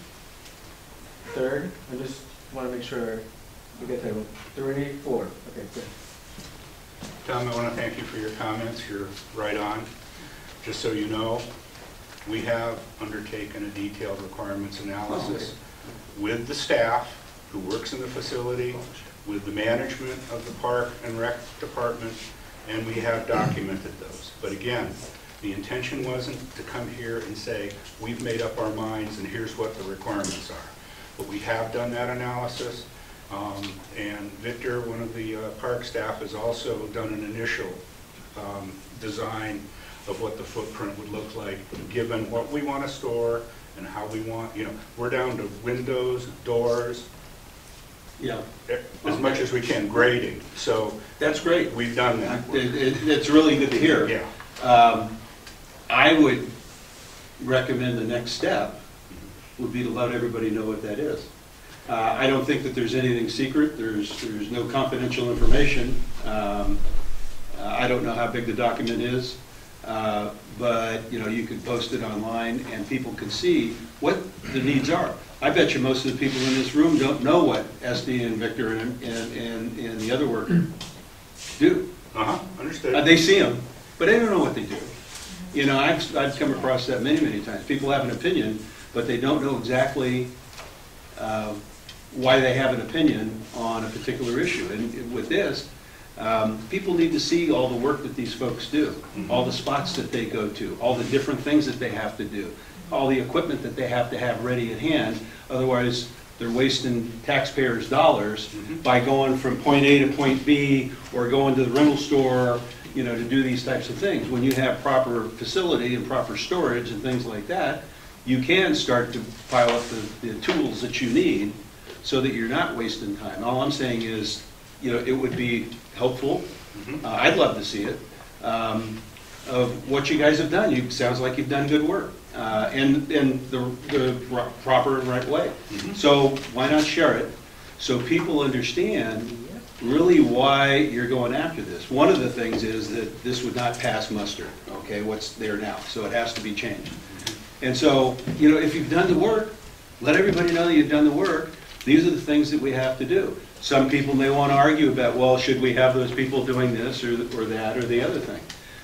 third, I just want to make sure we get that one. Three, four, okay, good. Tom, I want to thank you for your comments. You're right on. Just so you know, we have undertaken a detailed requirements analysis with the staff who works in the facility, with the management of the park and rec department, and we have documented those. But again, the intention wasn't to come here and say, we've made up our minds and here's what the requirements are. But we have done that analysis, um, and Victor, one of the uh, park staff, has also done an initial um, design of what the footprint would look like, given what we want to store and how we want, you know, we're down to windows, doors, Yeah. as much as we can, grading. So that's great. We've done that. It, it, it's really good to hear. Yeah. Um, I would recommend the next step would be to let everybody know what that is. Uh, I don't think that there's anything secret. There's there's no confidential information. Um, uh, I don't know how big the document is, uh, but you know, you could post it online and people can see what the needs are. I bet you most of the people in this room don't know what S D and Victor and, and, and, and the other worker do. Uh-huh, understood. Uh, they see them, but they don't know what they do. You know, I've, I've come across that many, many times. People have an opinion, but they don't know exactly uh, why they have an opinion on a particular issue. And with this, um, people need to see all the work that these folks do, mm-hmm. all the spots that they go to, all the different things that they have to do, all the equipment that they have to have ready at hand. Otherwise, they're wasting taxpayers' dollars mm-hmm. by going from point A to point B or going to the rental store, you know, to do these types of things. When you have proper facility and proper storage and things like that, you can start to pile up the, the tools that you need so that you're not wasting time. All I'm saying is, you know, it would be helpful. Mm-hmm. uh, I'd love to see it, um, of what you guys have done. You, sounds like you've done good work. Uh, and in the, the proper and right way. Mm-hmm. So why not share it so people understand really why you're going after this. One of the things is that this would not pass muster, okay, what's there now, so it has to be changed. And so, you know, if you've done the work, let everybody know that you've done the work. These are the things that we have to do. Some people may want to argue about, well, should we have those people doing this or, or that or the other thing?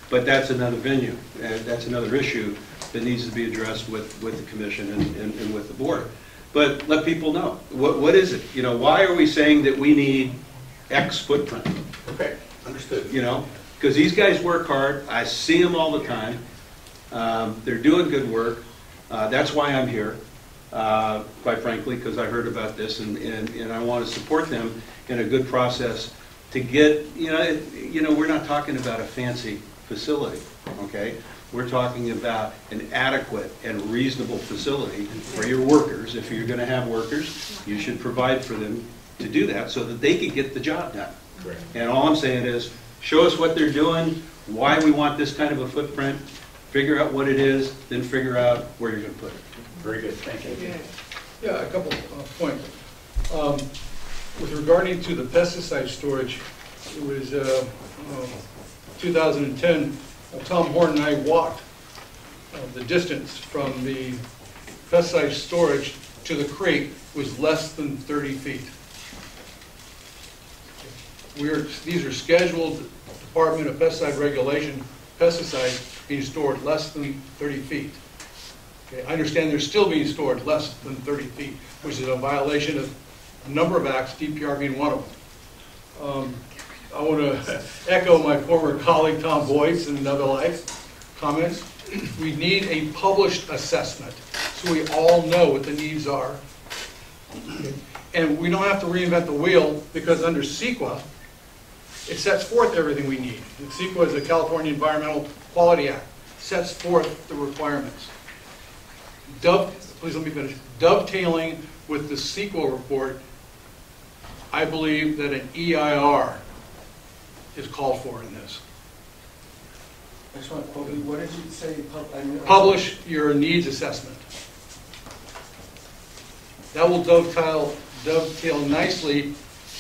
But that's another venue, and that's another issue that needs to be addressed with, with the commission and, and, and with the board. But let people know, what, what is it? You know, why are we saying that we need X footprint? Okay, understood. You know, because these guys work hard, I see them all the time, um, they're doing good work, uh, that's why I'm here, uh, quite frankly, because I heard about this, and, and, and I want to support them in a good process to get, you know, it, you know, we're not talking about a fancy facility, okay? We're talking about an adequate and reasonable facility for your workers. If you're going to have workers, you should provide for them to do that so that they can get the job done. Correct. And all I'm saying is, show us what they're doing, why we want this kind of a footprint, figure out what it is, then figure out where you're going to put it. Very good, thank you. Yeah, a couple of points. Um, With regarding to the pesticide storage, it was uh, uh, two thousand ten, uh, Tom Horn and I walked uh, the distance from the pesticide storage to the crate was less than thirty feet. We're, these are scheduled Department of Pesticide Regulation pesticides being stored less than thirty feet. Okay, I understand they're still being stored less than thirty feet, which is a violation of a number of acts, D P R being one of them. Um, I want to echo my former colleague Tom Boyd's in another life comments. We need a published assessment so we all know what the needs are. And we don't have to reinvent the wheel because under CEQA, it sets forth everything we need. And CEQA is the California Environmental Quality Act, sets forth the requirements. Dove, please let me finish. Dovetailing with the CEQA report, I believe that an E I R is called for in this. I just want to quote you. What did you say? Pub- I mean, Publish your needs assessment. That will dovetail, dovetail nicely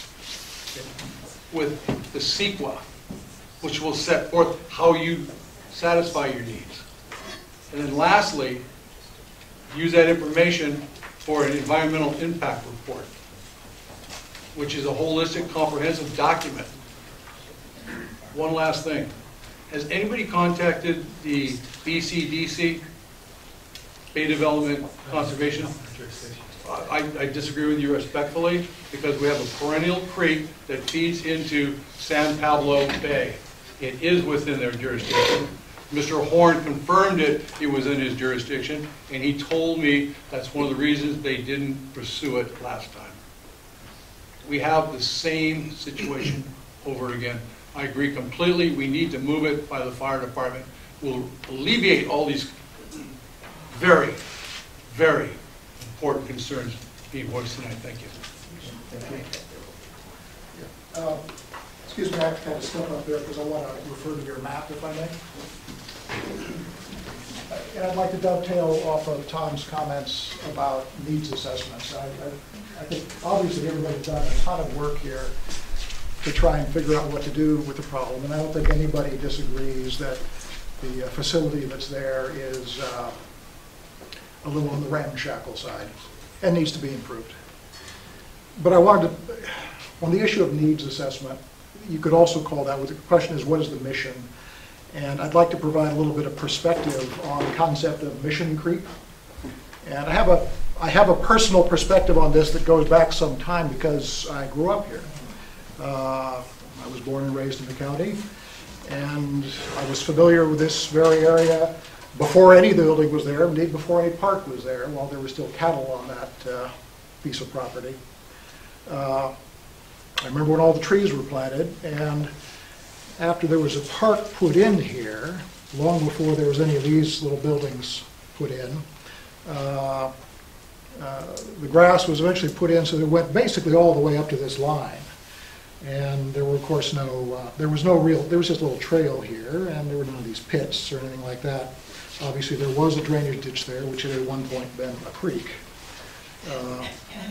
with the CEQA, which will set forth how you satisfy your needs. And then lastly, use that information for an environmental impact report, which is a holistic, comprehensive document. One last thing. Has anybody contacted the B C D C, Bay Development Conservation? I, I disagree with you respectfully because we have a perennial creek that feeds into San Pablo Bay. It is within their jurisdiction. Mister Horn confirmed it, it was in his jurisdiction, and he told me that's one of the reasons they didn't pursue it last time. We have the same situation over again. I agree completely. We need to move it by the fire department. We'll alleviate all these very, very important concerns being voiced tonight. Thank you. Thank you. Uh, excuse me, I have to kind of step up there because I want to refer to your map, if I may. And I'd like to dovetail off of Tom's comments about needs assessments. I, I, I think obviously everybody's done a ton of work here to try and figure out what to do with the problem. And I don't think anybody disagrees that the uh, facility that's there is uh, a little on the ramshackle side and needs to be improved. But I wanted to, on the issue of needs assessment, you could also call that, the question is, what is the mission? And I'd like to provide a little bit of perspective on the concept of mission creep. And I have a, I have a personal perspective on this that goes back some time because I grew up here. Uh, I was born and raised in the county, and I was familiar with this very area before any building was there, indeed before any park was there, while there were still cattle on that uh, piece of property. Uh, I remember when all the trees were planted, and after there was a park put in here, long before there was any of these little buildings put in, uh, uh, the grass was eventually put in, so it went basically all the way up to this line. And there were, of course, no, uh, there was no real, there was just a little trail here, and there were none of these pits or anything like that. Obviously, there was a drainage ditch there, which had at one point been a creek. Uh,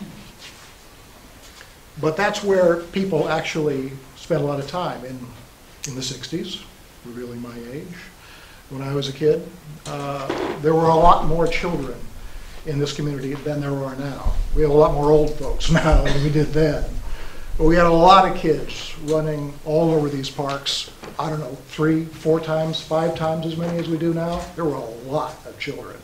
but that's where people actually spent a lot of time in, in the sixties, revealing my age. When I was a kid, uh, there were a lot more children in this community than there are now. We have a lot more old folks now than we did then. But we had a lot of kids running all over these parks. I don't know, three, four times, five times as many as we do now. There were a lot of children.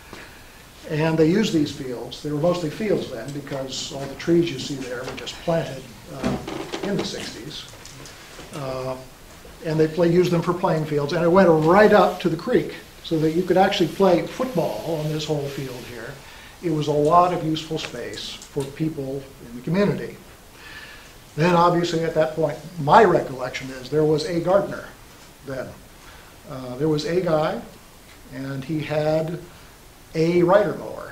And they used these fields. They were mostly fields then because all the trees you see there were just planted uh, in the sixties. Uh, and they play, used them for playing fields. And it went right up to the creek so that you could actually play football on this whole field here. It was a lot of useful space for people in the community. Then obviously at that point, my recollection is there was a gardener then. Uh, there was a guy, and he had a rider mower.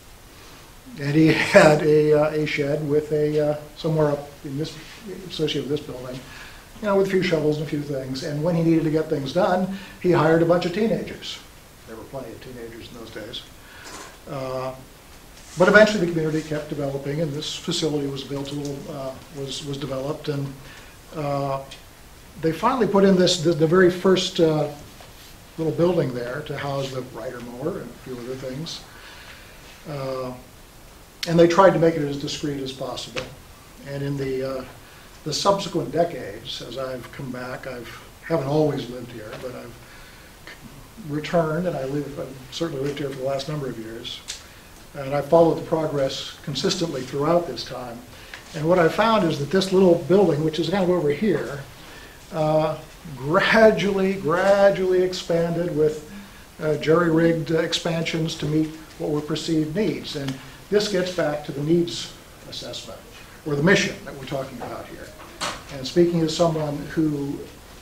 And he had a, uh, a shed with a, uh, somewhere up in this, associated with this building, you know, with a few shovels and a few things. And when he needed to get things done, he hired a bunch of teenagers. There were plenty of teenagers in those days. Uh, But eventually the community kept developing, and this facility was built, a little, uh, was, was developed, and uh, they finally put in this, the, the very first uh, little building there to house the rider mower and a few other things. Uh, and they tried to make it as discreet as possible. And in the, uh, the subsequent decades, as I've come back, I've, haven't always lived here, but I've returned, and I live, I've certainly lived here for the last number of years. And I followed the progress consistently throughout this time. And what I found is that this little building, which is kind of over here, uh, gradually, gradually expanded with uh, jerry-rigged uh, expansions to meet what were perceived needs. And this gets back to the needs assessment, or the mission that we're talking about here. And speaking as someone who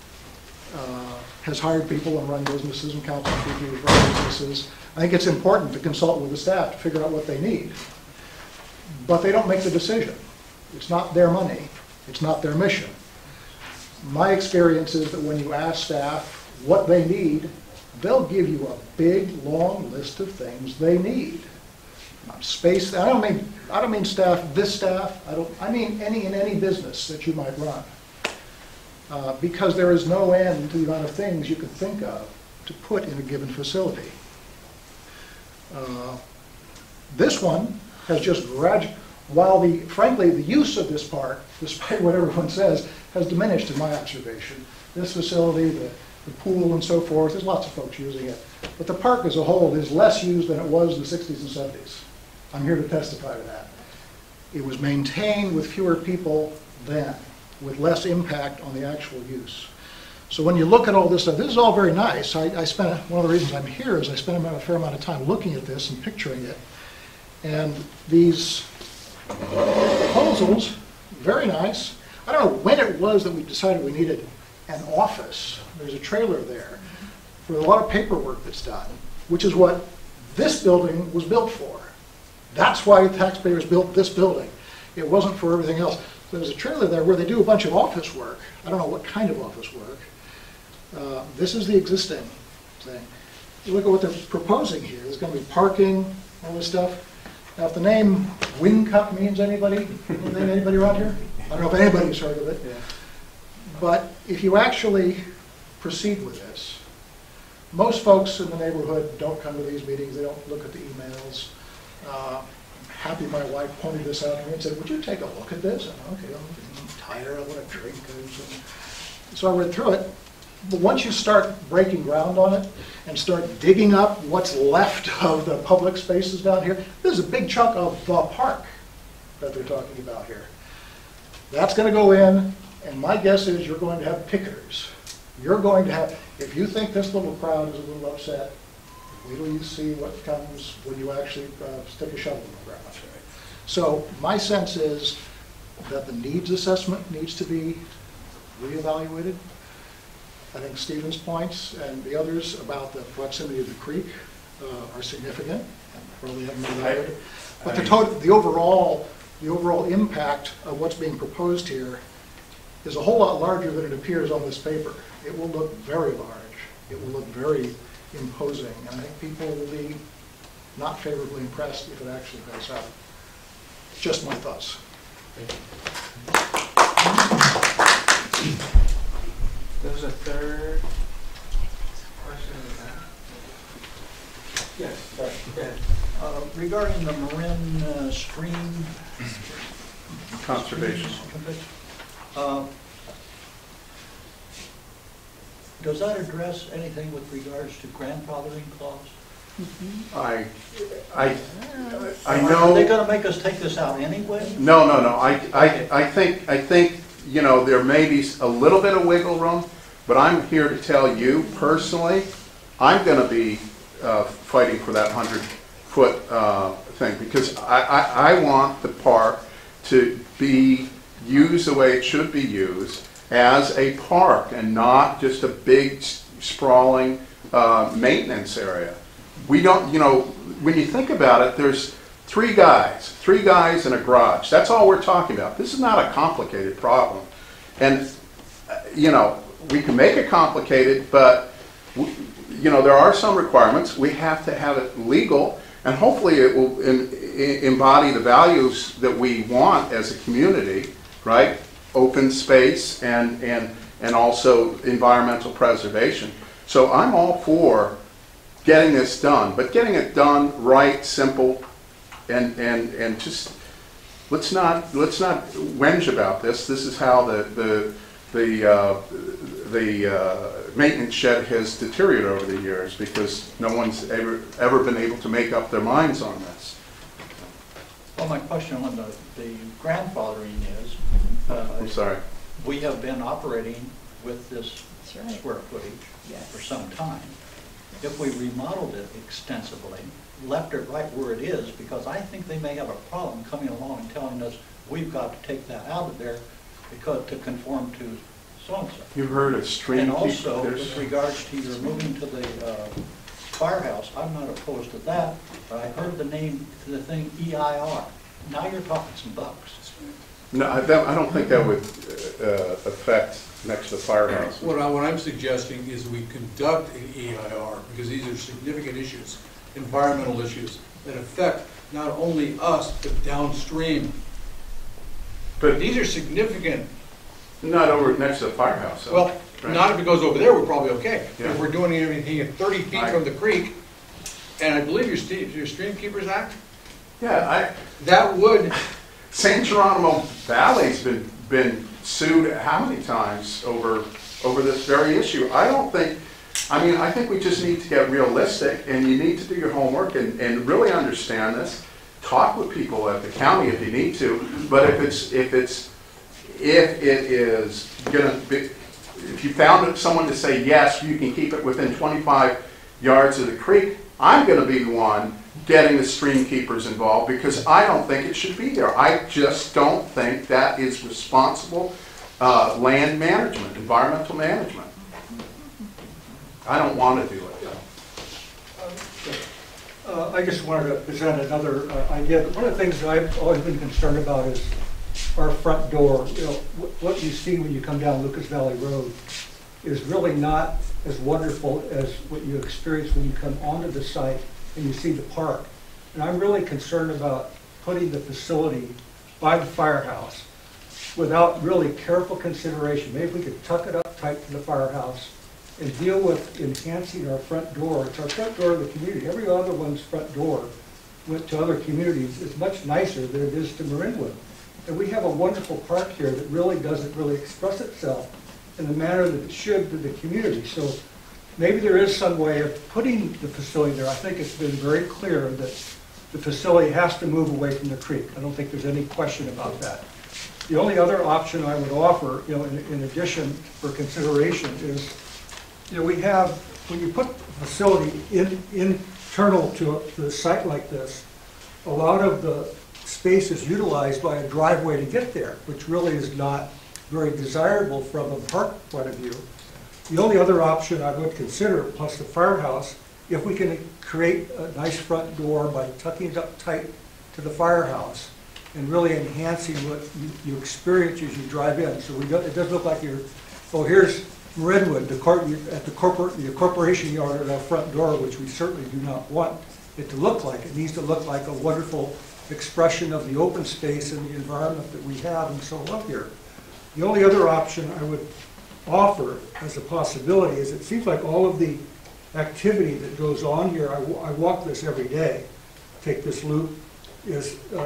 uh, has hired people and run businesses and counseled people who run businesses, I think it's important to consult with the staff to figure out what they need. But they don't make the decision. It's not their money. It's not their mission. My experience is that when you ask staff what they need, they'll give you a big, long list of things they need. Space, I don't mean, I don't mean staff, this staff, I don't, I mean any in any business that you might run. Uh, because there is no end to the amount of things you could think of to put in a given facility. Uh, this one has just gradually, while the, frankly, the use of this park, despite what everyone says, has diminished in my observation. This facility, the, the pool and so forth, there's lots of folks using it. But the park as a whole is less used than it was in the sixties and seventies. I'm here to testify to that. It was maintained with fewer people then, with less impact on the actual use. So when you look at all this stuff, this is all very nice. I, I spent, one of the reasons I'm here is I spent a fair amount of time looking at this and picturing it. And these proposals, very nice. I don't know when it was that we decided we needed an office. There's a trailer there for a lot of paperwork that's done, which is what this building was built for. That's why the taxpayers built this building. It wasn't for everything else. There's a trailer there where they do a bunch of office work. I don't know what kind of office work. Uh, this is the existing thing. You look at what they're proposing here. There's going to be parking, all this stuff. Now, if the name Wing Cup means anybody, anybody around here? I don't know if anybody's heard of it. Yeah. But if you actually proceed with this, most folks in the neighborhood don't come to these meetings. They don't look at the emails. Uh, I'm happy my wife pointed this out to me and said, would you take a look at this? And okay, I'm tired, I want to drink. So I read through it. But once you start breaking ground on it and start digging up what's left of the public spaces down here, this is a big chunk of the park that they're talking about here. That's going to go in, and my guess is you're going to have picketers. You're going to have, if you think this little crowd is a little upset, wait till you see what comes when you actually uh, stick a shovel in the ground. So my sense is that the needs assessment needs to be reevaluated. I think Stephen's points and the others about the proximity of the creek uh, are significant and probably haven't been evaluated. But the, total, the, overall, the overall impact of what's being proposed here is a whole lot larger than it appears on this paper. It will look very large. It will look very imposing. And I think people will be not favorably impressed if it actually goes out. Just my thoughts. Thank you. There's a third question in that. Yes, sorry. Yeah. Uh, regarding the Marin uh, stream conservation. Uh, Does that address anything with regards to grandfathering clause? I, I, I Are know. they gonna make us take this out anyway? No, no, no. I, I, I think, I think, you know, there may be a little bit of wiggle room, but I'm here to tell you personally, I'm going to be uh, fighting for that hundred foot uh, thing because I, I, I want the park to be used the way it should be used as a park and not just a big sprawling uh, maintenance area. We don't, you know, when you think about it, there's three guys, three guys in a garage. That's all we're talking about. This is not a complicated problem. And, uh, you know, we can make it complicated, but, we, you know, there are some requirements. We have to have it legal, and hopefully it will in, in, embody the values that we want as a community, right? Open space and, and, and also environmental preservation. So I'm all for getting this done, but getting it done right, simple, and, and, and just, let's not, let's not whinge about this. This is how the, the, the, uh, the uh, maintenance shed has deteriorated over the years because no one's ever, ever been able to make up their minds on this. Well, my question on the, the grandfathering is, uh, I'm sorry. we have been operating with this That's right. square footage Yes. for some time. If we remodeled it extensively, left it right where it is, because I think they may have a problem coming along and telling us we've got to take that out of there because to conform to so-and-so. You've heard of stream And keep- also, there's- with regards to your moving to the uh, firehouse, I'm not opposed to that, but I heard the name, the thing E I R. Now you're talking some bucks. No, I don't, I don't think that would uh, affect next to the firehouse. What I, what I'm suggesting is we conduct an E I R, because these are significant issues, environmental issues, that affect not only us, but downstream. But These are significant. not over next to the firehouse. though, Well, right? not if it goes over there, we're probably okay. Yeah. If we're doing everything at thirty feet I- from the creek, and I believe your Stream, your Stream Keepers Act, Yeah, I, that would, San Geronimo Valley's been, been sued how many times over, over this very issue? I don't think, I mean, I think we just need to get realistic, and you need to do your homework and, and really understand this. Talk with people at the county if you need to, but if it's, if it's, if it is gonna be, if you found someone to say, yes, you can keep it within twenty-five yards of the creek, I'm gonna be the one getting the stream keepers involved because I don't think it should be there. I just don't think that is responsible uh, land management, environmental management. I don't want to do it. Uh, I just wanted to present another uh, idea. One of the things that I've always been concerned about is our front door. You know, wh- what you see when you come down Lucas Valley Road is really not as wonderful as what you experience when you come onto the site and you see the park. And I'm really concerned about putting the facility by the firehouse without really careful consideration. Maybe we could tuck it up tight to the firehouse and deal with enhancing our front door. It's our front door of the community. Every other one's front door went to other communities is much nicer than it is to Marinwood. And we have a wonderful park here that really doesn't really express itself in the manner that it should to the community. So maybe there is some way of putting the facility there. I think it's been very clear that the facility has to move away from the creek. I don't think there's any question about that. The only other option I would offer, you know, in, in addition for consideration is, you know, we have, when you put the facility in, internal to a, to a site like this, a lot of the space is utilized by a driveway to get there, which really is not very desirable from a park point of view. The only other option I would consider, plus the firehouse, if we can create a nice front door by tucking it up tight to the firehouse and really enhancing what you, you experience as you drive in. So we don't, it doesn't look like you're, oh, here's Marinwood, the cor at the corporate, the corporation yard at our front door, which we certainly do not want it to look like. It needs to look like a wonderful expression of the open space and the environment that we have and so love here. The only other option I would offer as a possibility is it seems like all of the activity that goes on here, I, I walk this every day, take this loop, is uh,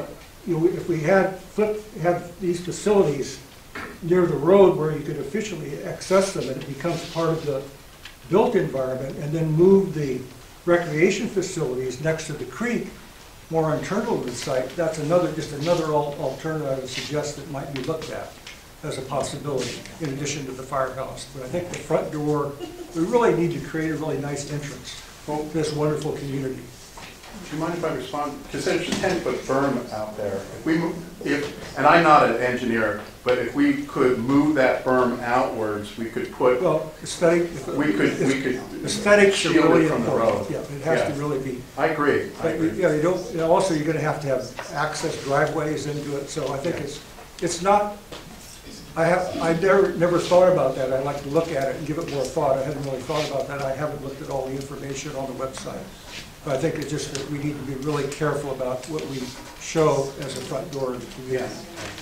you know, if we had flip, had these facilities near the road where you could efficiently access them, and it becomes part of the built environment, and then move the recreation facilities next to the creek more internal to the site, that's another, just another al- alternative I would suggest that might be looked at as a possibility, in addition to the firehouse. But I think the front door, we really need to create a really nice entrance to this wonderful community. Do you mind if I respond? Because there's a ten-foot berm out there. If we move, if, and I'm not an engineer, but if we could move that berm outwards, we could put. Well, aesthetic. We could, we could. Aesthetics are shield it really from the important. road. Yeah, it has Yeah. to really be. I agree. I But, agree. yeah, you don't, you know, also you're gonna have to have access driveways into it, so I think it's, it's not, I have, I never, never thought about that. I'd like to look at it and give it more thought. I hadn't really thought about that. I haven't looked at all the information on the website. But I think it's just that we need to be really careful about what we show as a front door in the community.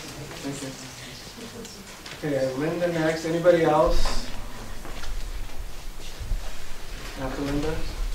Thank you. Okay, Linda next. Anybody else? After Linda?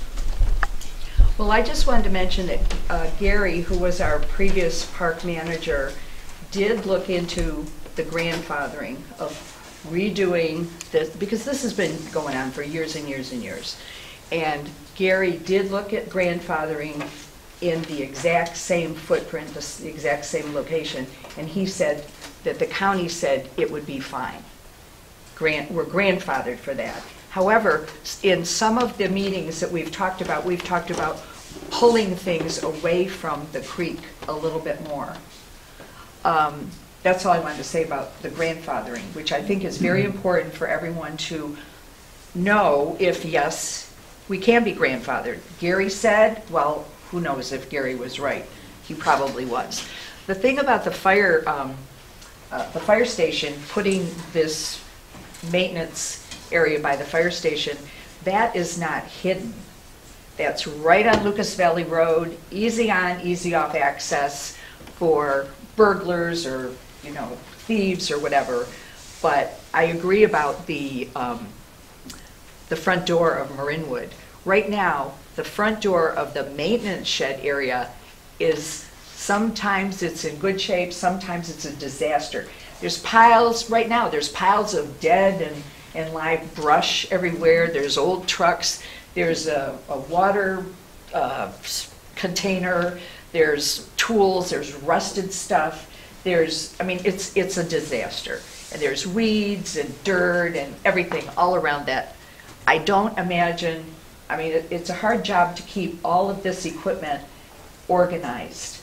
Well, I just wanted to mention that uh, Gary, who was our previous park manager, did look into the grandfathering of redoing this, because this has been going on for years and years and years. And Gary did look at grandfathering in the exact same footprint, the s- exact same location, and he said that the county said it would be fine. Grant, we're grandfathered for that. However, in some of the meetings that we've talked about, we've talked about pulling things away from the creek a little bit more. Um, that's all I wanted to say about the grandfathering, which I think is very important for everyone to know if, yes, we can be grandfathered. Gary said, well, who knows if Gary was right. He probably was. The thing about the fire, um, uh, the fire station, putting this maintenance area by the fire station, that is not hidden. That's right on Lucas Valley Road, easy on, easy off access for burglars or, you know, thieves or whatever. But I agree about the, um, the front door of Marinwood. Right now, the front door of the maintenance shed area is, sometimes it's in good shape, sometimes it's a disaster. There's piles, right now, there's piles of dead and, and live brush everywhere. There's old trucks. There's a, a water uh, container. There's tools. There's rusted stuff. There's, I mean, it's, it's a disaster. And there's weeds and dirt and everything all around that. I don't imagine, I mean, it, it's a hard job to keep all of this equipment organized.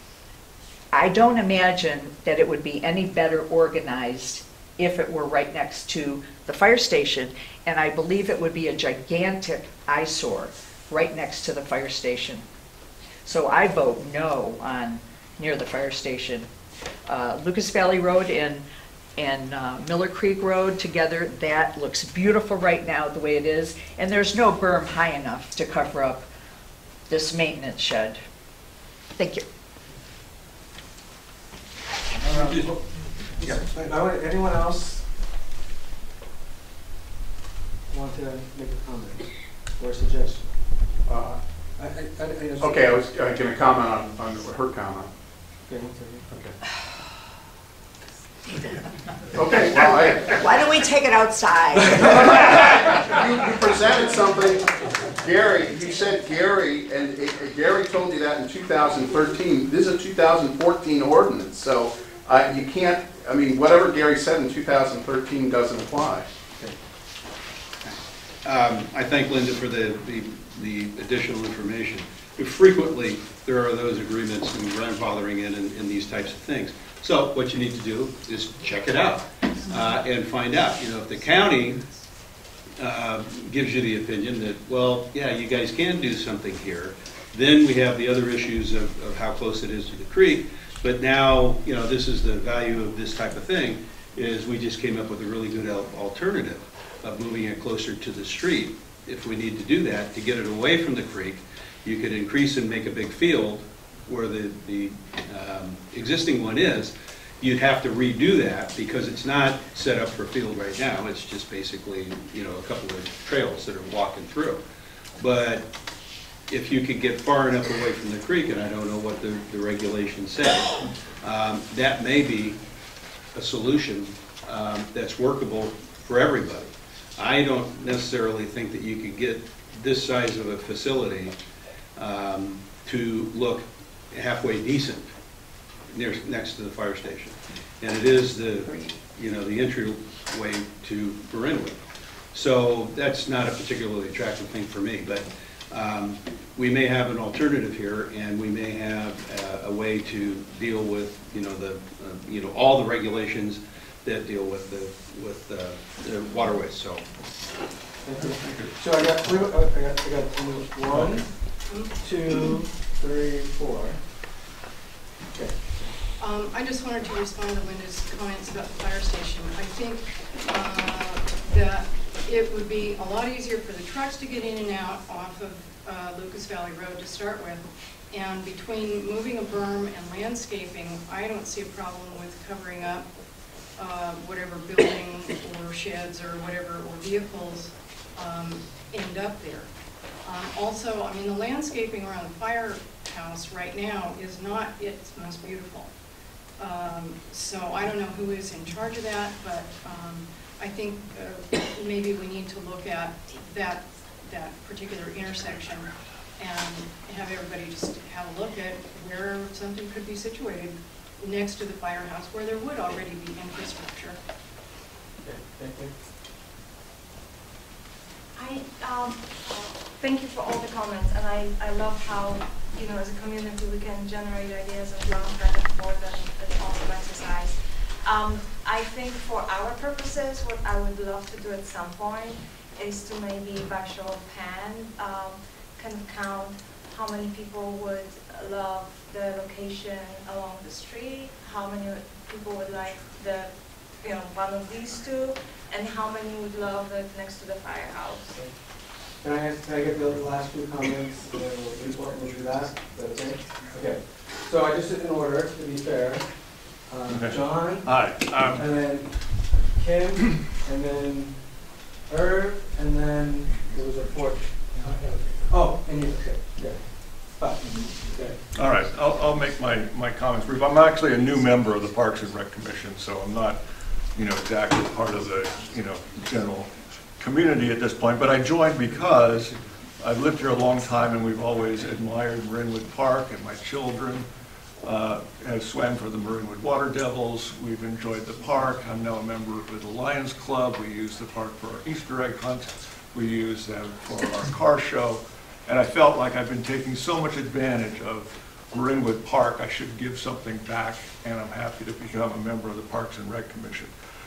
I don't imagine that it would be any better organized if it were right next to the fire station, and I believe it would be a gigantic eyesore right next to the fire station. So I vote no on near the fire station. Uh, Lucas Valley Road and, and uh, Miller Creek Road together, that looks beautiful right now the way it is, and there's no berm high enough to cover up this maintenance shed. Thank you. Um, yeah. Now, anyone else want to make a comment or a suggestion? Uh, I, I, I, I Okay, I was going to comment on, on her comment. Okay, one second. Okay. Okay, well, I... Why don't we take it outside? you, you presented something, Gary, you said Gary, and uh, Gary told you that in two thousand thirteen. This is a two thousand fourteen ordinance, so uh, you can't, I mean, whatever Gary said in two thousand thirteen doesn't apply. Um, I thank Linda for the, the, the additional information. Frequently, there are those agreements and grandfathering in, in in these types of things. So what you need to do is check it out uh, and find out. You know, if the county uh, gives you the opinion that, well, yeah, you guys can do something here, then we have the other issues of, of how close it is to the creek. But now, you know, this is the value of this type of thing, is we just came up with a really good al- alternative of moving it closer to the street. If we need to do that, to get it away from the creek, you could increase and make a big field where the, the um, existing one is. You'd have to redo that because it's not set up for field right now. It's just basically, you know, a couple of trails that are walking through. But if you could get far enough away from the creek, and I don't know what the, the regulations say, um, that may be a solution um, that's workable for everybody. I don't necessarily think that you could get this size of a facility um, to look halfway decent near, next to the fire station. And it is the, you know, the entryway to Marinwood. So that's not a particularly attractive thing for me, but um, we may have an alternative here, and we may have a, a way to deal with, you know, the, uh, you know, all the regulations that deal with the, with uh, the waterways, so. Thank you. So I got three, uh, I got, I got two, one, two, three, four. Okay. Um, I just wanted to respond to Linda's comments about the fire station. I think uh, that it would be a lot easier for the trucks to get in and out off of uh, Lucas Valley Road to start with. And between moving a berm and landscaping, I don't see a problem with covering up uh, whatever building or sheds or whatever, or vehicles um, end up there. Um, also, I mean, the landscaping around the firehouse right now is not its most beautiful. Um, so I don't know who is in charge of that, but um, I think uh, maybe we need to look at that that particular intersection and have everybody just have a look at where something could be situated next to the firehouse, where there would already be infrastructure. Okay, thank you. I, um, thank you for all the comments, and I, I love how, you know, as a community we can generate ideas and bounce back and forth, and it's awesome exercise. Um, I think for our purposes, what I would love to do at some point is to maybe by show of hand, um, kind of count how many people would love the location along the street, how many people would like the, you know, one of these two, and how many would love it next to the firehouse. Can I, ask, can I get the last two comments, and then we'll do, we'll do that? Is that okay? Okay. So I just did in order, to be fair. Um, Okay. John. Hi. Um, And then Kim, and then Irv, and then there was a fourth. Oh, and you, okay, yeah. Oh, okay. All right, I'll, I'll make my, my comments brief. I'm actually a new member of the Parks and Rec Commission, so I'm not, you know, exactly part of the, you know, general community at this point, but I joined because I've lived here a long time and we've always admired Marinwood Park, and my children uh, have swam for the Marinwood Water Devils. We've enjoyed the park. I'm now a member of the Lions Club. We use the park for our Easter egg hunt. We use them for our car show. And I felt like I've been taking so much advantage of Marinwood Park, I should give something back, and I'm happy to become a member of the Parks and Rec Commission.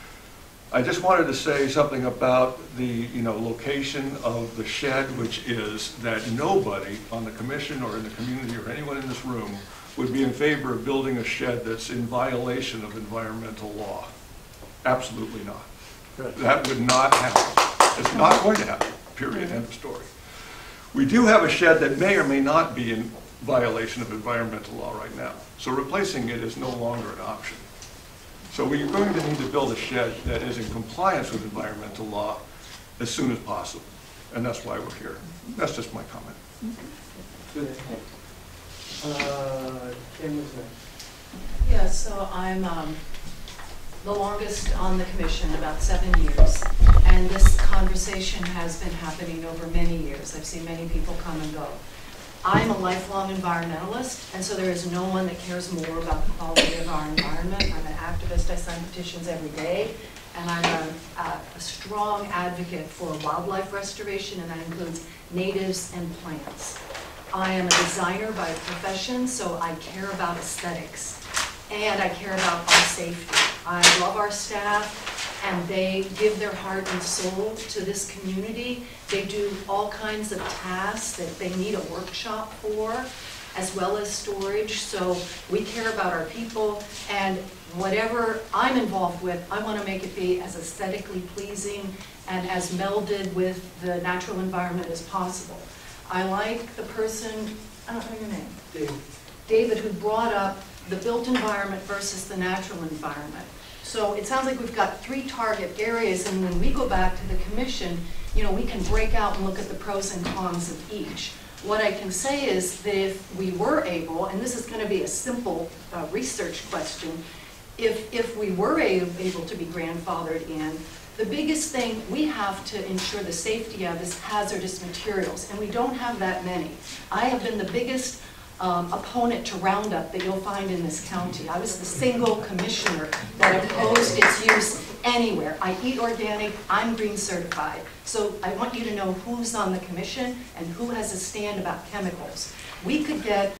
I just wanted to say something about the, you know, location of the shed, which is that nobody on the commission or in the community or anyone in this room would be in favor of building a shed that's in violation of environmental law. Absolutely not. That would not happen. It's not going to happen, period, end of story. We do have a shed that may or may not be in violation of environmental law right now. So replacing it is no longer an option. So we're going to need to build a shed that is in compliance with environmental law as soon as possible. And that's why we're here. That's just my comment. Good. Uh, Kim was next. Yeah, so I'm um, the longest on the commission, about seven years. And this conversation has been happening over many years. I've seen many people come and go. I'm a lifelong environmentalist, and so there is no one that cares more about the quality of our environment. I'm an activist. I sign petitions every day, and I'm a, a, a strong advocate for wildlife restoration, and that includes natives and plants. I am a designer by profession, so I care about aesthetics, and I care about our safety. I love our staff, and they give their heart and soul to this community. They do all kinds of tasks that they need a workshop for, as well as storage. So we care about our people, and whatever I'm involved with, I want to make it be as aesthetically pleasing and as melded with the natural environment as possible. I like the person, I don't know your name, David. David, who brought up the built environment versus the natural environment. So it sounds like we've got three target areas, and when we go back to the commission, you know, we can break out and look at the pros and cons of each. What I can say is that if we were able, and this is going to be a simple uh, research question, if, if we were a- able to be grandfathered in, the biggest thing we have to ensure the safety of is hazardous materials, and we don't have that many. I have been the biggest um, opponent to Roundup that you'll find in this county. I was the single commissioner that opposed its use anywhere. I eat organic, I'm green certified. So I want you to know who's on the commission and who has a stand about chemicals. We could get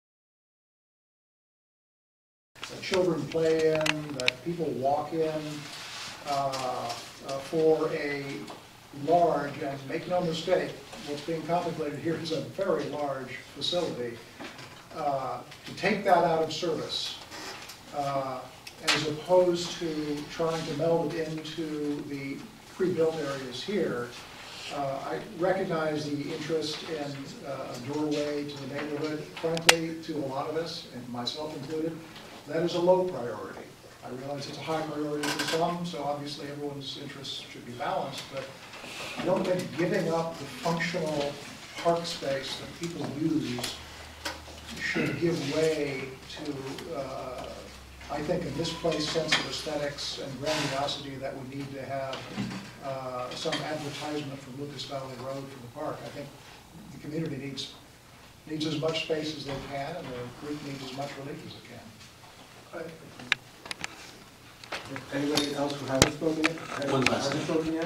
that children play in, that people walk in, uh, uh, for a large, and make no mistake, what's being contemplated here is a very large facility. Uh, to take that out of service, uh, as opposed to trying to meld it into the pre-built areas here, uh, I recognize the interest in uh, a doorway to the neighborhood. Frankly, to a lot of us, and myself included, that is a low priority. I realize it's a high priority for some, so obviously everyone's interests should be balanced, but I don't think giving up the functional park space that people use should give way to, uh, I think, a misplaced sense of aesthetics and grandiosity that we need to have uh, some advertisement from Lucas Valley Road for the park. I think the community needs needs as much space as they can, and the group needs as much relief as it can. Right. Anybody else who hasn't spoken yet? One last Hasn't thing. spoken yet?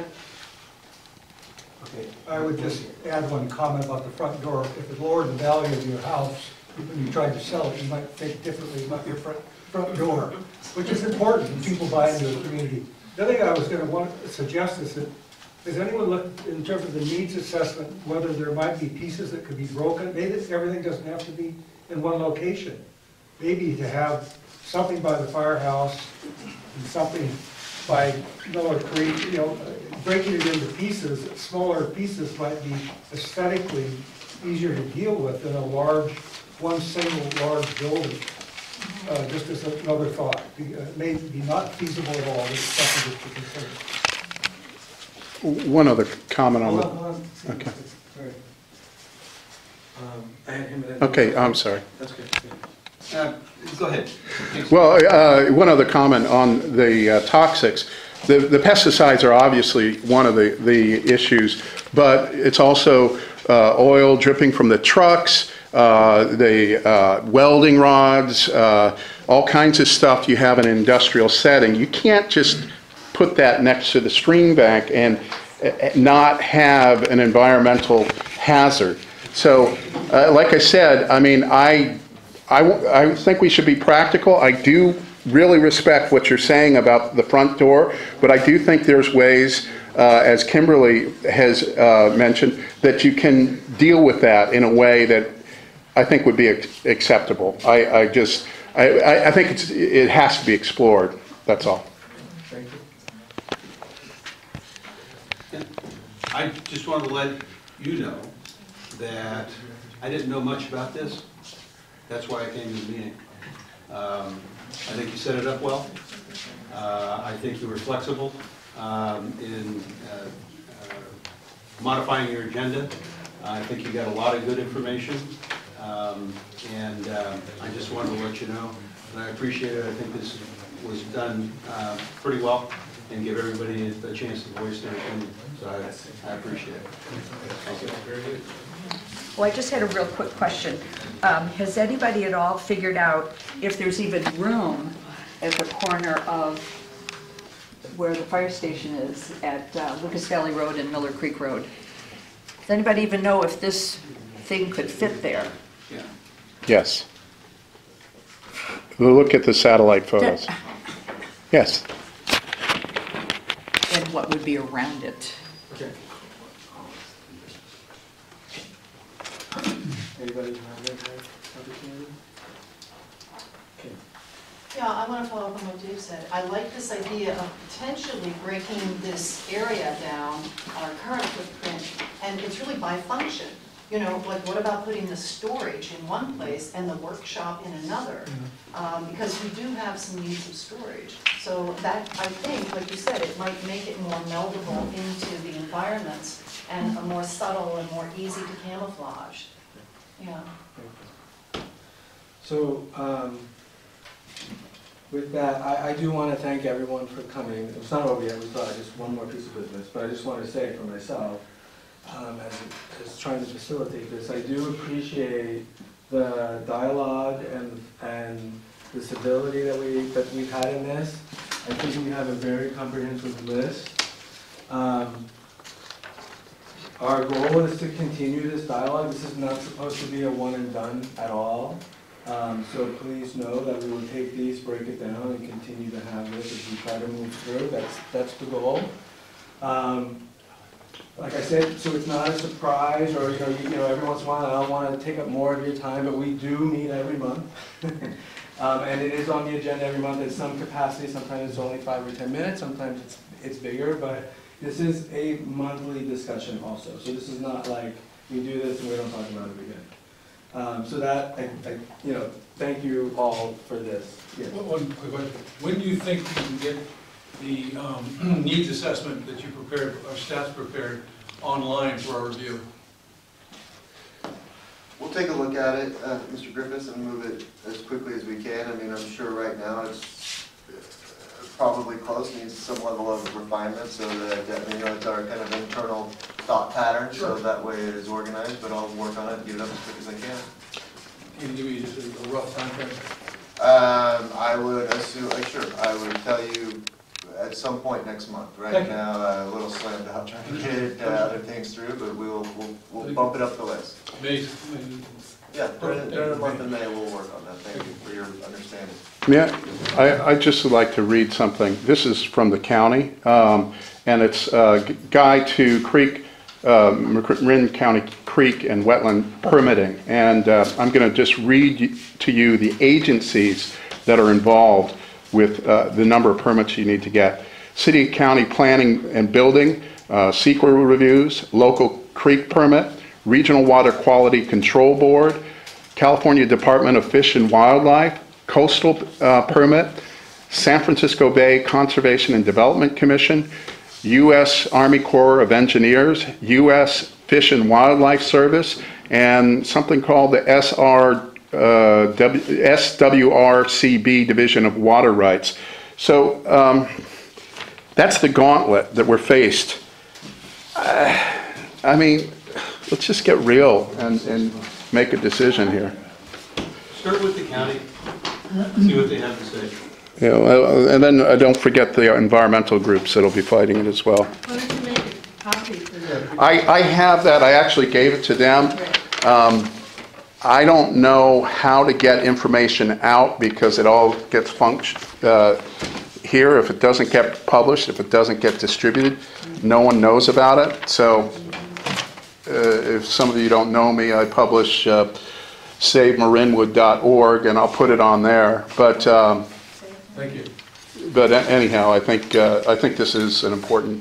Okay, I would just add one comment about the front door. If it lowered the value of your house, when you tried to sell it, you might think differently about your front, front door, which is important when people buy into the community. The other thing I was going to want to suggest is that, has anyone looked in terms of the needs assessment, whether there might be pieces that could be broken? Maybe everything doesn't have to be in one location. Maybe to have something by the firehouse and something by Miller Creek, you know, breaking it into pieces, smaller pieces might be aesthetically easier to deal with than a large, one single large building. Uh, just as another thought. Be- uh, May be not feasible at all, it's something to consider. One other comment on Hold the... on, hold on. Okay. Sorry. Um, I had him at- Okay, I'm sorry. That's good. Uh, Go ahead. Well, uh, one other comment on the uh, toxics. The, the pesticides are obviously one of the, the issues, but it's also uh, oil dripping from the trucks, uh, the uh, welding rods, uh, all kinds of stuff you have in an industrial setting. You can't just put that next to the stream bank and uh, not have an environmental hazard. So, uh, like I said, I mean, I I, I think we should be practical. I do really respect what you're saying about the front door, but I do think there's ways, uh, as Kimberly has uh, mentioned, that you can deal with that in a way that I think would be ac- acceptable. I, I just, I, I think it's, it has to be explored. That's all. Thank you. I just wanted to let you know that I didn't know much about this. That's why I came to the meeting. Um, I think you set it up well. Uh, I think you were flexible um, in uh, uh, modifying your agenda. I think you got a lot of good information. Um, and um, I just wanted to let you know, and I appreciate it. I think this was done uh, pretty well and give everybody a chance to voice their opinion. So I, I appreciate it. Thank you. Well, I just had a real quick question. Um, Has anybody at all figured out if there's even room at the corner of where the fire station is at uh, Lucas Valley Road and Miller Creek Road? Does anybody even know if this thing could fit there? Yeah. Yes. Look at the satellite photos. Yes. And what would be around it? Okay. Anybody have that opportunity? Okay. Yeah, I want to follow up on what Dave said. I like this idea of potentially breaking this area down, our current footprint, and it's really by function. You know, like what about putting the storage in one place and the workshop in another? Um, because we do have some needs of storage. So that, I think, like you said, it might make it more meldable into the environments and a more subtle and more easy to camouflage. Yeah. So, um, with that, I, I do want to thank everyone for coming. It's not over yet, we thought, just one more piece of business, but I just want to say for myself, um, as, as trying to facilitate this, I do appreciate the dialogue and, and the civility that we, that we've had in this. I think we have a very comprehensive list. Um, our goal is to continue this dialogue. This is not supposed to be a one and done at all. Um, so please know that we will take these, break it down, and continue to have this as we try to move through. That's, that's the goal. Um, like I said, so it's not a surprise, or you know, you, you know, every once in a while, I don't want to take up more of your time, but we do meet every month. um, and it is on the agenda every month in some capacity. Sometimes it's only five or ten minutes, sometimes it's, it's bigger, but this is a monthly discussion also. So this is not like we do this and we don't talk about it again. Um, so that, I, I, you know, thank you all for this. Yeah. One quick question. When do you think you can get the um, needs assessment that you prepared, our staff's prepared, online for our review? We'll take a look at it, uh, Mister Griffiths, and move it as quickly as we can. I mean, I'm sure right now it's probably close, needs some level of refinement, so that, that you know, it's our kind of internal thought pattern, so that way it is organized, but I'll work on it and get it up as quick as I can. Can you give me just a, a rough time frame? Um, I would assume, uh, sure, I would tell you at some point next month. Right Thank now, uh, a little slammed out trying to get it, uh, other things through, but we will, we'll, we'll bump it up the list. May, Yeah, during, during the month of May, we'll work on that. Thank you for your understanding. Yeah, I, I'd just like to read something. This is from the county, um, and it's a guide to creek, uh, Marin County Creek and Wetland Permitting. And uh, I'm going to just read to you the agencies that are involved with uh, the number of permits you need to get. City, county planning and building, uh, S E Q A reviews, local creek permit, Regional Water Quality Control Board, California Department of Fish and Wildlife, Coastal uh, Permit, San Francisco Bay Conservation and Development Commission, U S Army Corps of Engineers, U S Fish and Wildlife Service, and something called the S R, uh, w, S W R C B Division of Water Rights. So um, that's the gauntlet that we're faced. Uh, I mean, let's just get real and, and make a decision here. Start with the county, see what they have to say. Yeah, well, and then uh, don't forget the environmental groups that'll be fighting it as well. Why don't you make a copy for them? I, I have that. I actually gave it to them. Um, I don't know how to get information out because it all gets function uh, here. If it doesn't get published, if it doesn't get distributed, no one knows about it. So uh, if some of you don't know me, I publish uh, save marinwood dot org, and I'll put it on there. But um, thank you. But anyhow, I think uh, I think this is an important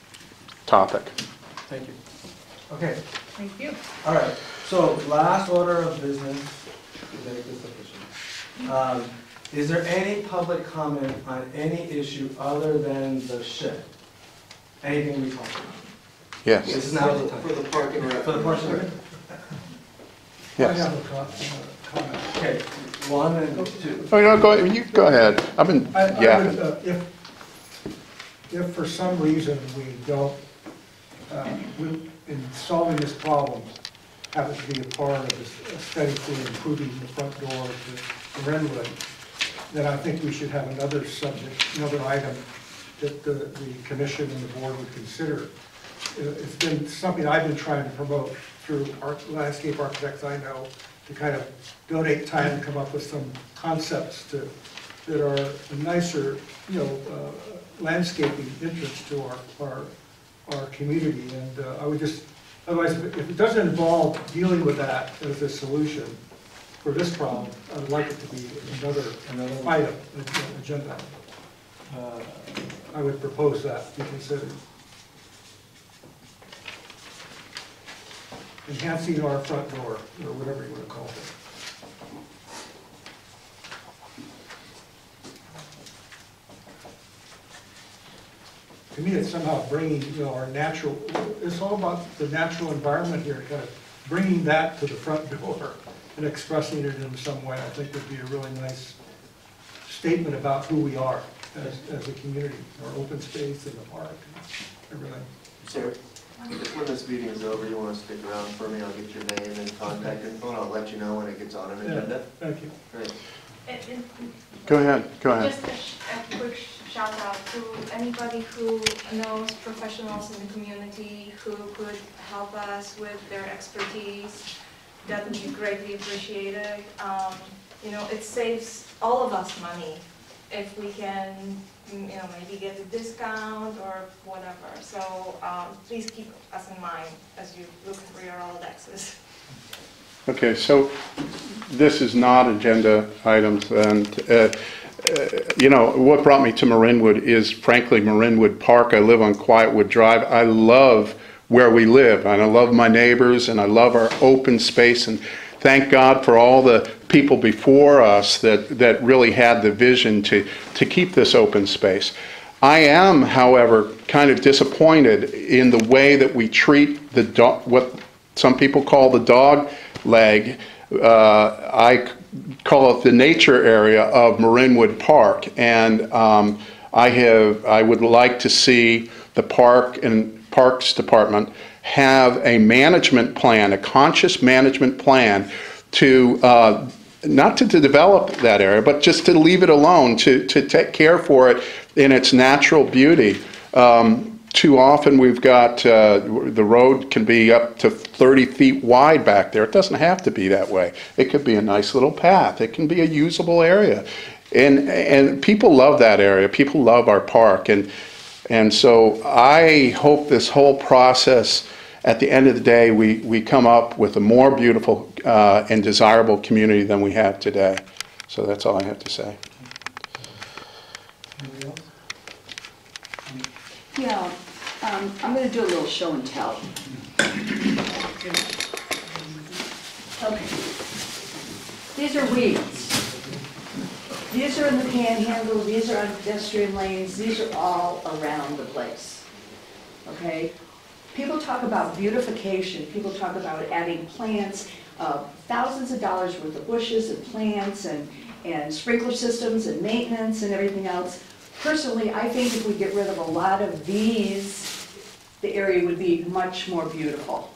topic. Thank you. Okay. Thank you. All right. So last order of business to make this official. Um, is there any public comment on any issue other than the shed? Anything we talked about? Yes. This is now the time. For the park and rec. For the park and rec. Yes. I have a co- uh, comment. Okay. One and two. Oh, no, go, you go ahead. I've been, I- I yeah. would, uh, If, if for some reason we don't, uh, we- in solving this problem, have it to be a part of aesthetically improving the front door to Marinwood, then I think we should have another subject, another item that the, the commission and the board would consider. Uh, It's been something I've been trying to promote through our landscape architects I know, to kind of donate time to come up with some concepts to, that are a nicer, you know, uh, landscaping interest to our, our, our community. And uh, I would just, otherwise, if it- if it doesn't involve dealing with that as a solution for this problem, I would like it to be another, another item, an agenda. Uh, I would propose that be considered. Enhancing our front door, or whatever you want to call it. To me, it's somehow bringing, you know, our natural, it's all about the natural environment here, kind of bringing that to the front door and expressing it in some way, I think would be a really nice statement about who we are as, as a community, our open space and the park and everything. Sarah, if when this meeting is over, you want to stick around for me, I'll get your name and contact info, and I'll let you know when it gets on an Yeah, agenda. thank you. Great. And- and Go ahead, go ahead. Just a sh- a quick shout out to anybody who knows professionals in the community who could help us with their expertise. That would be greatly appreciated. Um, You know, it saves all of us money if we can, you know, maybe get a discount or whatever. So um, please keep us in mind as you look for your Rolodexes. Okay, so this is not agenda items, and, uh, uh, you know, what brought me to Marinwood is frankly Marinwood Park. I live on Quietwood Drive. I love where we live, and I love my neighbors, and I love our open space, and thank God for all the people before us that, that really had the vision to, to keep this open space. I am, however, kind of disappointed in the way that we treat the dog, what some people call the dog leg. Uh, I call it the nature area of Marinwood Park, and um, I have, I would like to see the park and Parks Department have a management plan, a conscious management plan to uh, not to, to develop that area, but just to leave it alone, to, to take care for it in its natural beauty. Um, too often we've got, uh, the road can be up to thirty feet wide back there. It doesn't have to be that way. It could be a nice little path. It can be a usable area. And, and people love that area. People love our park. And, and so I hope this whole process, at the end of the day, we, we come up with a more beautiful uh, and desirable community than we have today. So that's all I have to say. Yeah, um, I'm going to do a little show and tell. Okay. These are weeds. These are in the panhandle, these are on pedestrian lanes, these are all around the place. Okay? People talk about beautification, people talk about adding plants, uh, thousands of dollars worth of bushes and plants and, and sprinkler systems and maintenance and everything else. Personally, I think if we get rid of a lot of these, the area would be much more beautiful.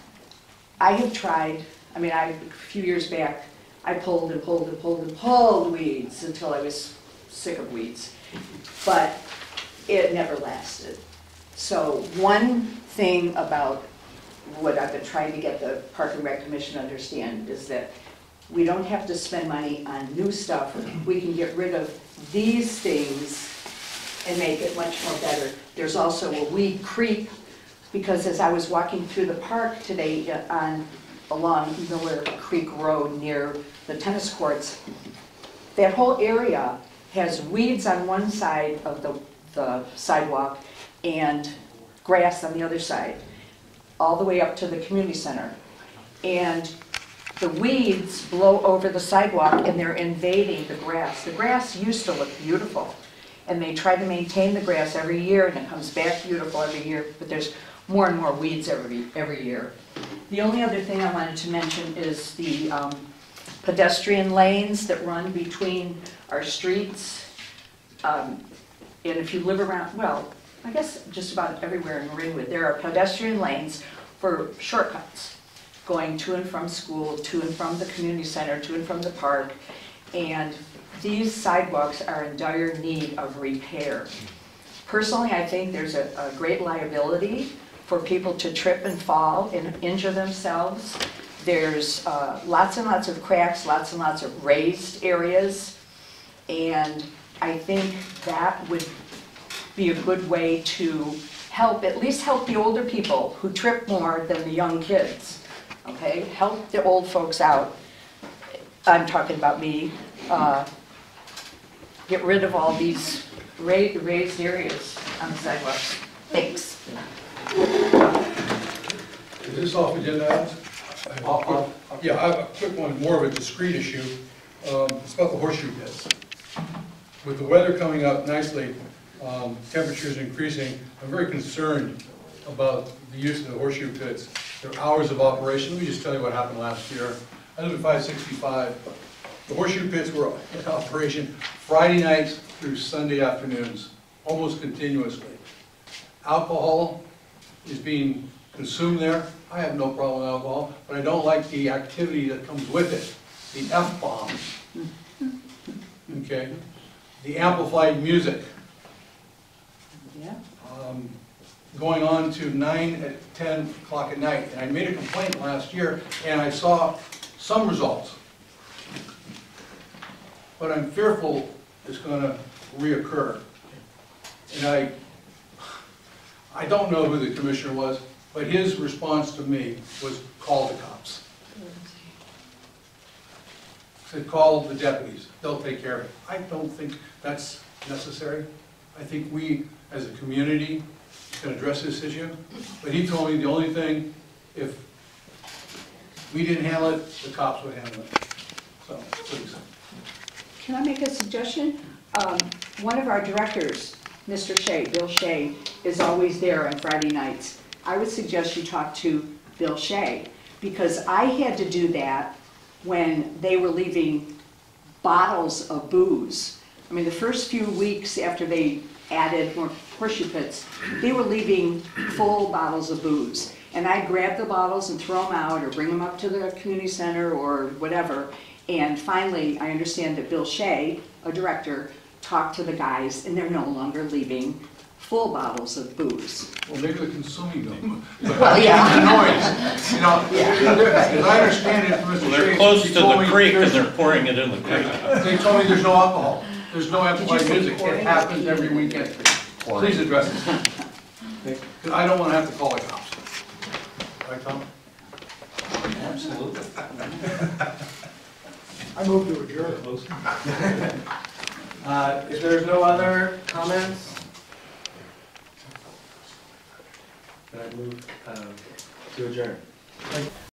I have tried, I mean, I, a few years back, I pulled and pulled and pulled and pulled weeds until I was sick of weeds, but it never lasted. So one thing about what I've been trying to get the Park and Rec Commission to understand is that we don't have to spend money on new stuff. We can get rid of these things and make it much more better. There's also a weed creep, because as I was walking through the park today on along Miller Creek Road near the tennis courts, that whole area has weeds on one side of the, the sidewalk and grass on the other side, all the way up to the community center. And the weeds blow over the sidewalk and they're invading the grass. The grass used to look beautiful, and they try to maintain the grass every year, and it comes back beautiful every year, but there's more and more weeds every, every year. The only other thing I wanted to mention is the um, pedestrian lanes that run between our streets. Um, and if you live around, well, I guess just about everywhere in Marinwood, there are pedestrian lanes for shortcuts, going to and from school, to and from the community center, to and from the park. And these sidewalks are in dire need of repair. Personally, I think there's a, a great liability for people to trip and fall and injure themselves. There's uh, lots and lots of cracks, lots and lots of raised areas, and I think that would be a good way to help, at least help the older people who trip more than the young kids, okay? Help the old folks out. I'm talking about me. Uh, get rid of all these ra raised areas on the sidewalks. Thanks. Is this off agenda items? Uh, Yeah, I have a quick one, more of a discrete issue. Um, It's about the horseshoe pits. With the weather coming up nicely, um, temperatures increasing, I'm very concerned about the use of the horseshoe pits their hours of operation. Let me just tell you what happened last year. I live at five sixty-five. The horseshoe pits were in operation Friday nights through Sunday afternoons, almost continuously. Alcohol is being consumed there. I have no problem with alcohol, but I don't like the activity that comes with it, the F-bombs, okay? The amplified music. Yeah. Um, going on to nine at ten o'clock at night. And I made a complaint last year, and I saw some results. But I'm fearful it's going to reoccur. And I, I don't know who the commissioner was, but his response to me was call the cops. He said, call the deputies, they'll take care of it. I don't think that's necessary. I think we, as a community, can address this issue. But he told me the only thing, if we didn't handle it, the cops would handle it. So, that's what he said. Can I make a suggestion? Um, one of our directors, Mister Shea, Bill Shea, is always there on Friday nights. I would suggest you talk to Bill Shea, because I had to do that when they were leaving bottles of booze. I mean, the first few weeks after they added more horseshoe pits, they were leaving full bottles of booze. And I'd grab the bottles and throw them out or bring them up to the community center or whatever. And finally, I understand that Bill Shea, a director, talked to the guys, and they're no longer leaving full bottles of booze. Well, maybe they're consuming them. Well, yeah. The noise, you know, Yeah. as I understand it from Mister Well, they're Shea, close he to told the me creek and there's- they're pouring it in the creek. They told me there's no alcohol, there's no amplified say music, it pouring? happens every weekend. Please address it. Because I don't want to have to call the cops. Right, Tom? Absolutely. I move to adjourn. Uh, if there's no other comments, then I move um, to adjourn.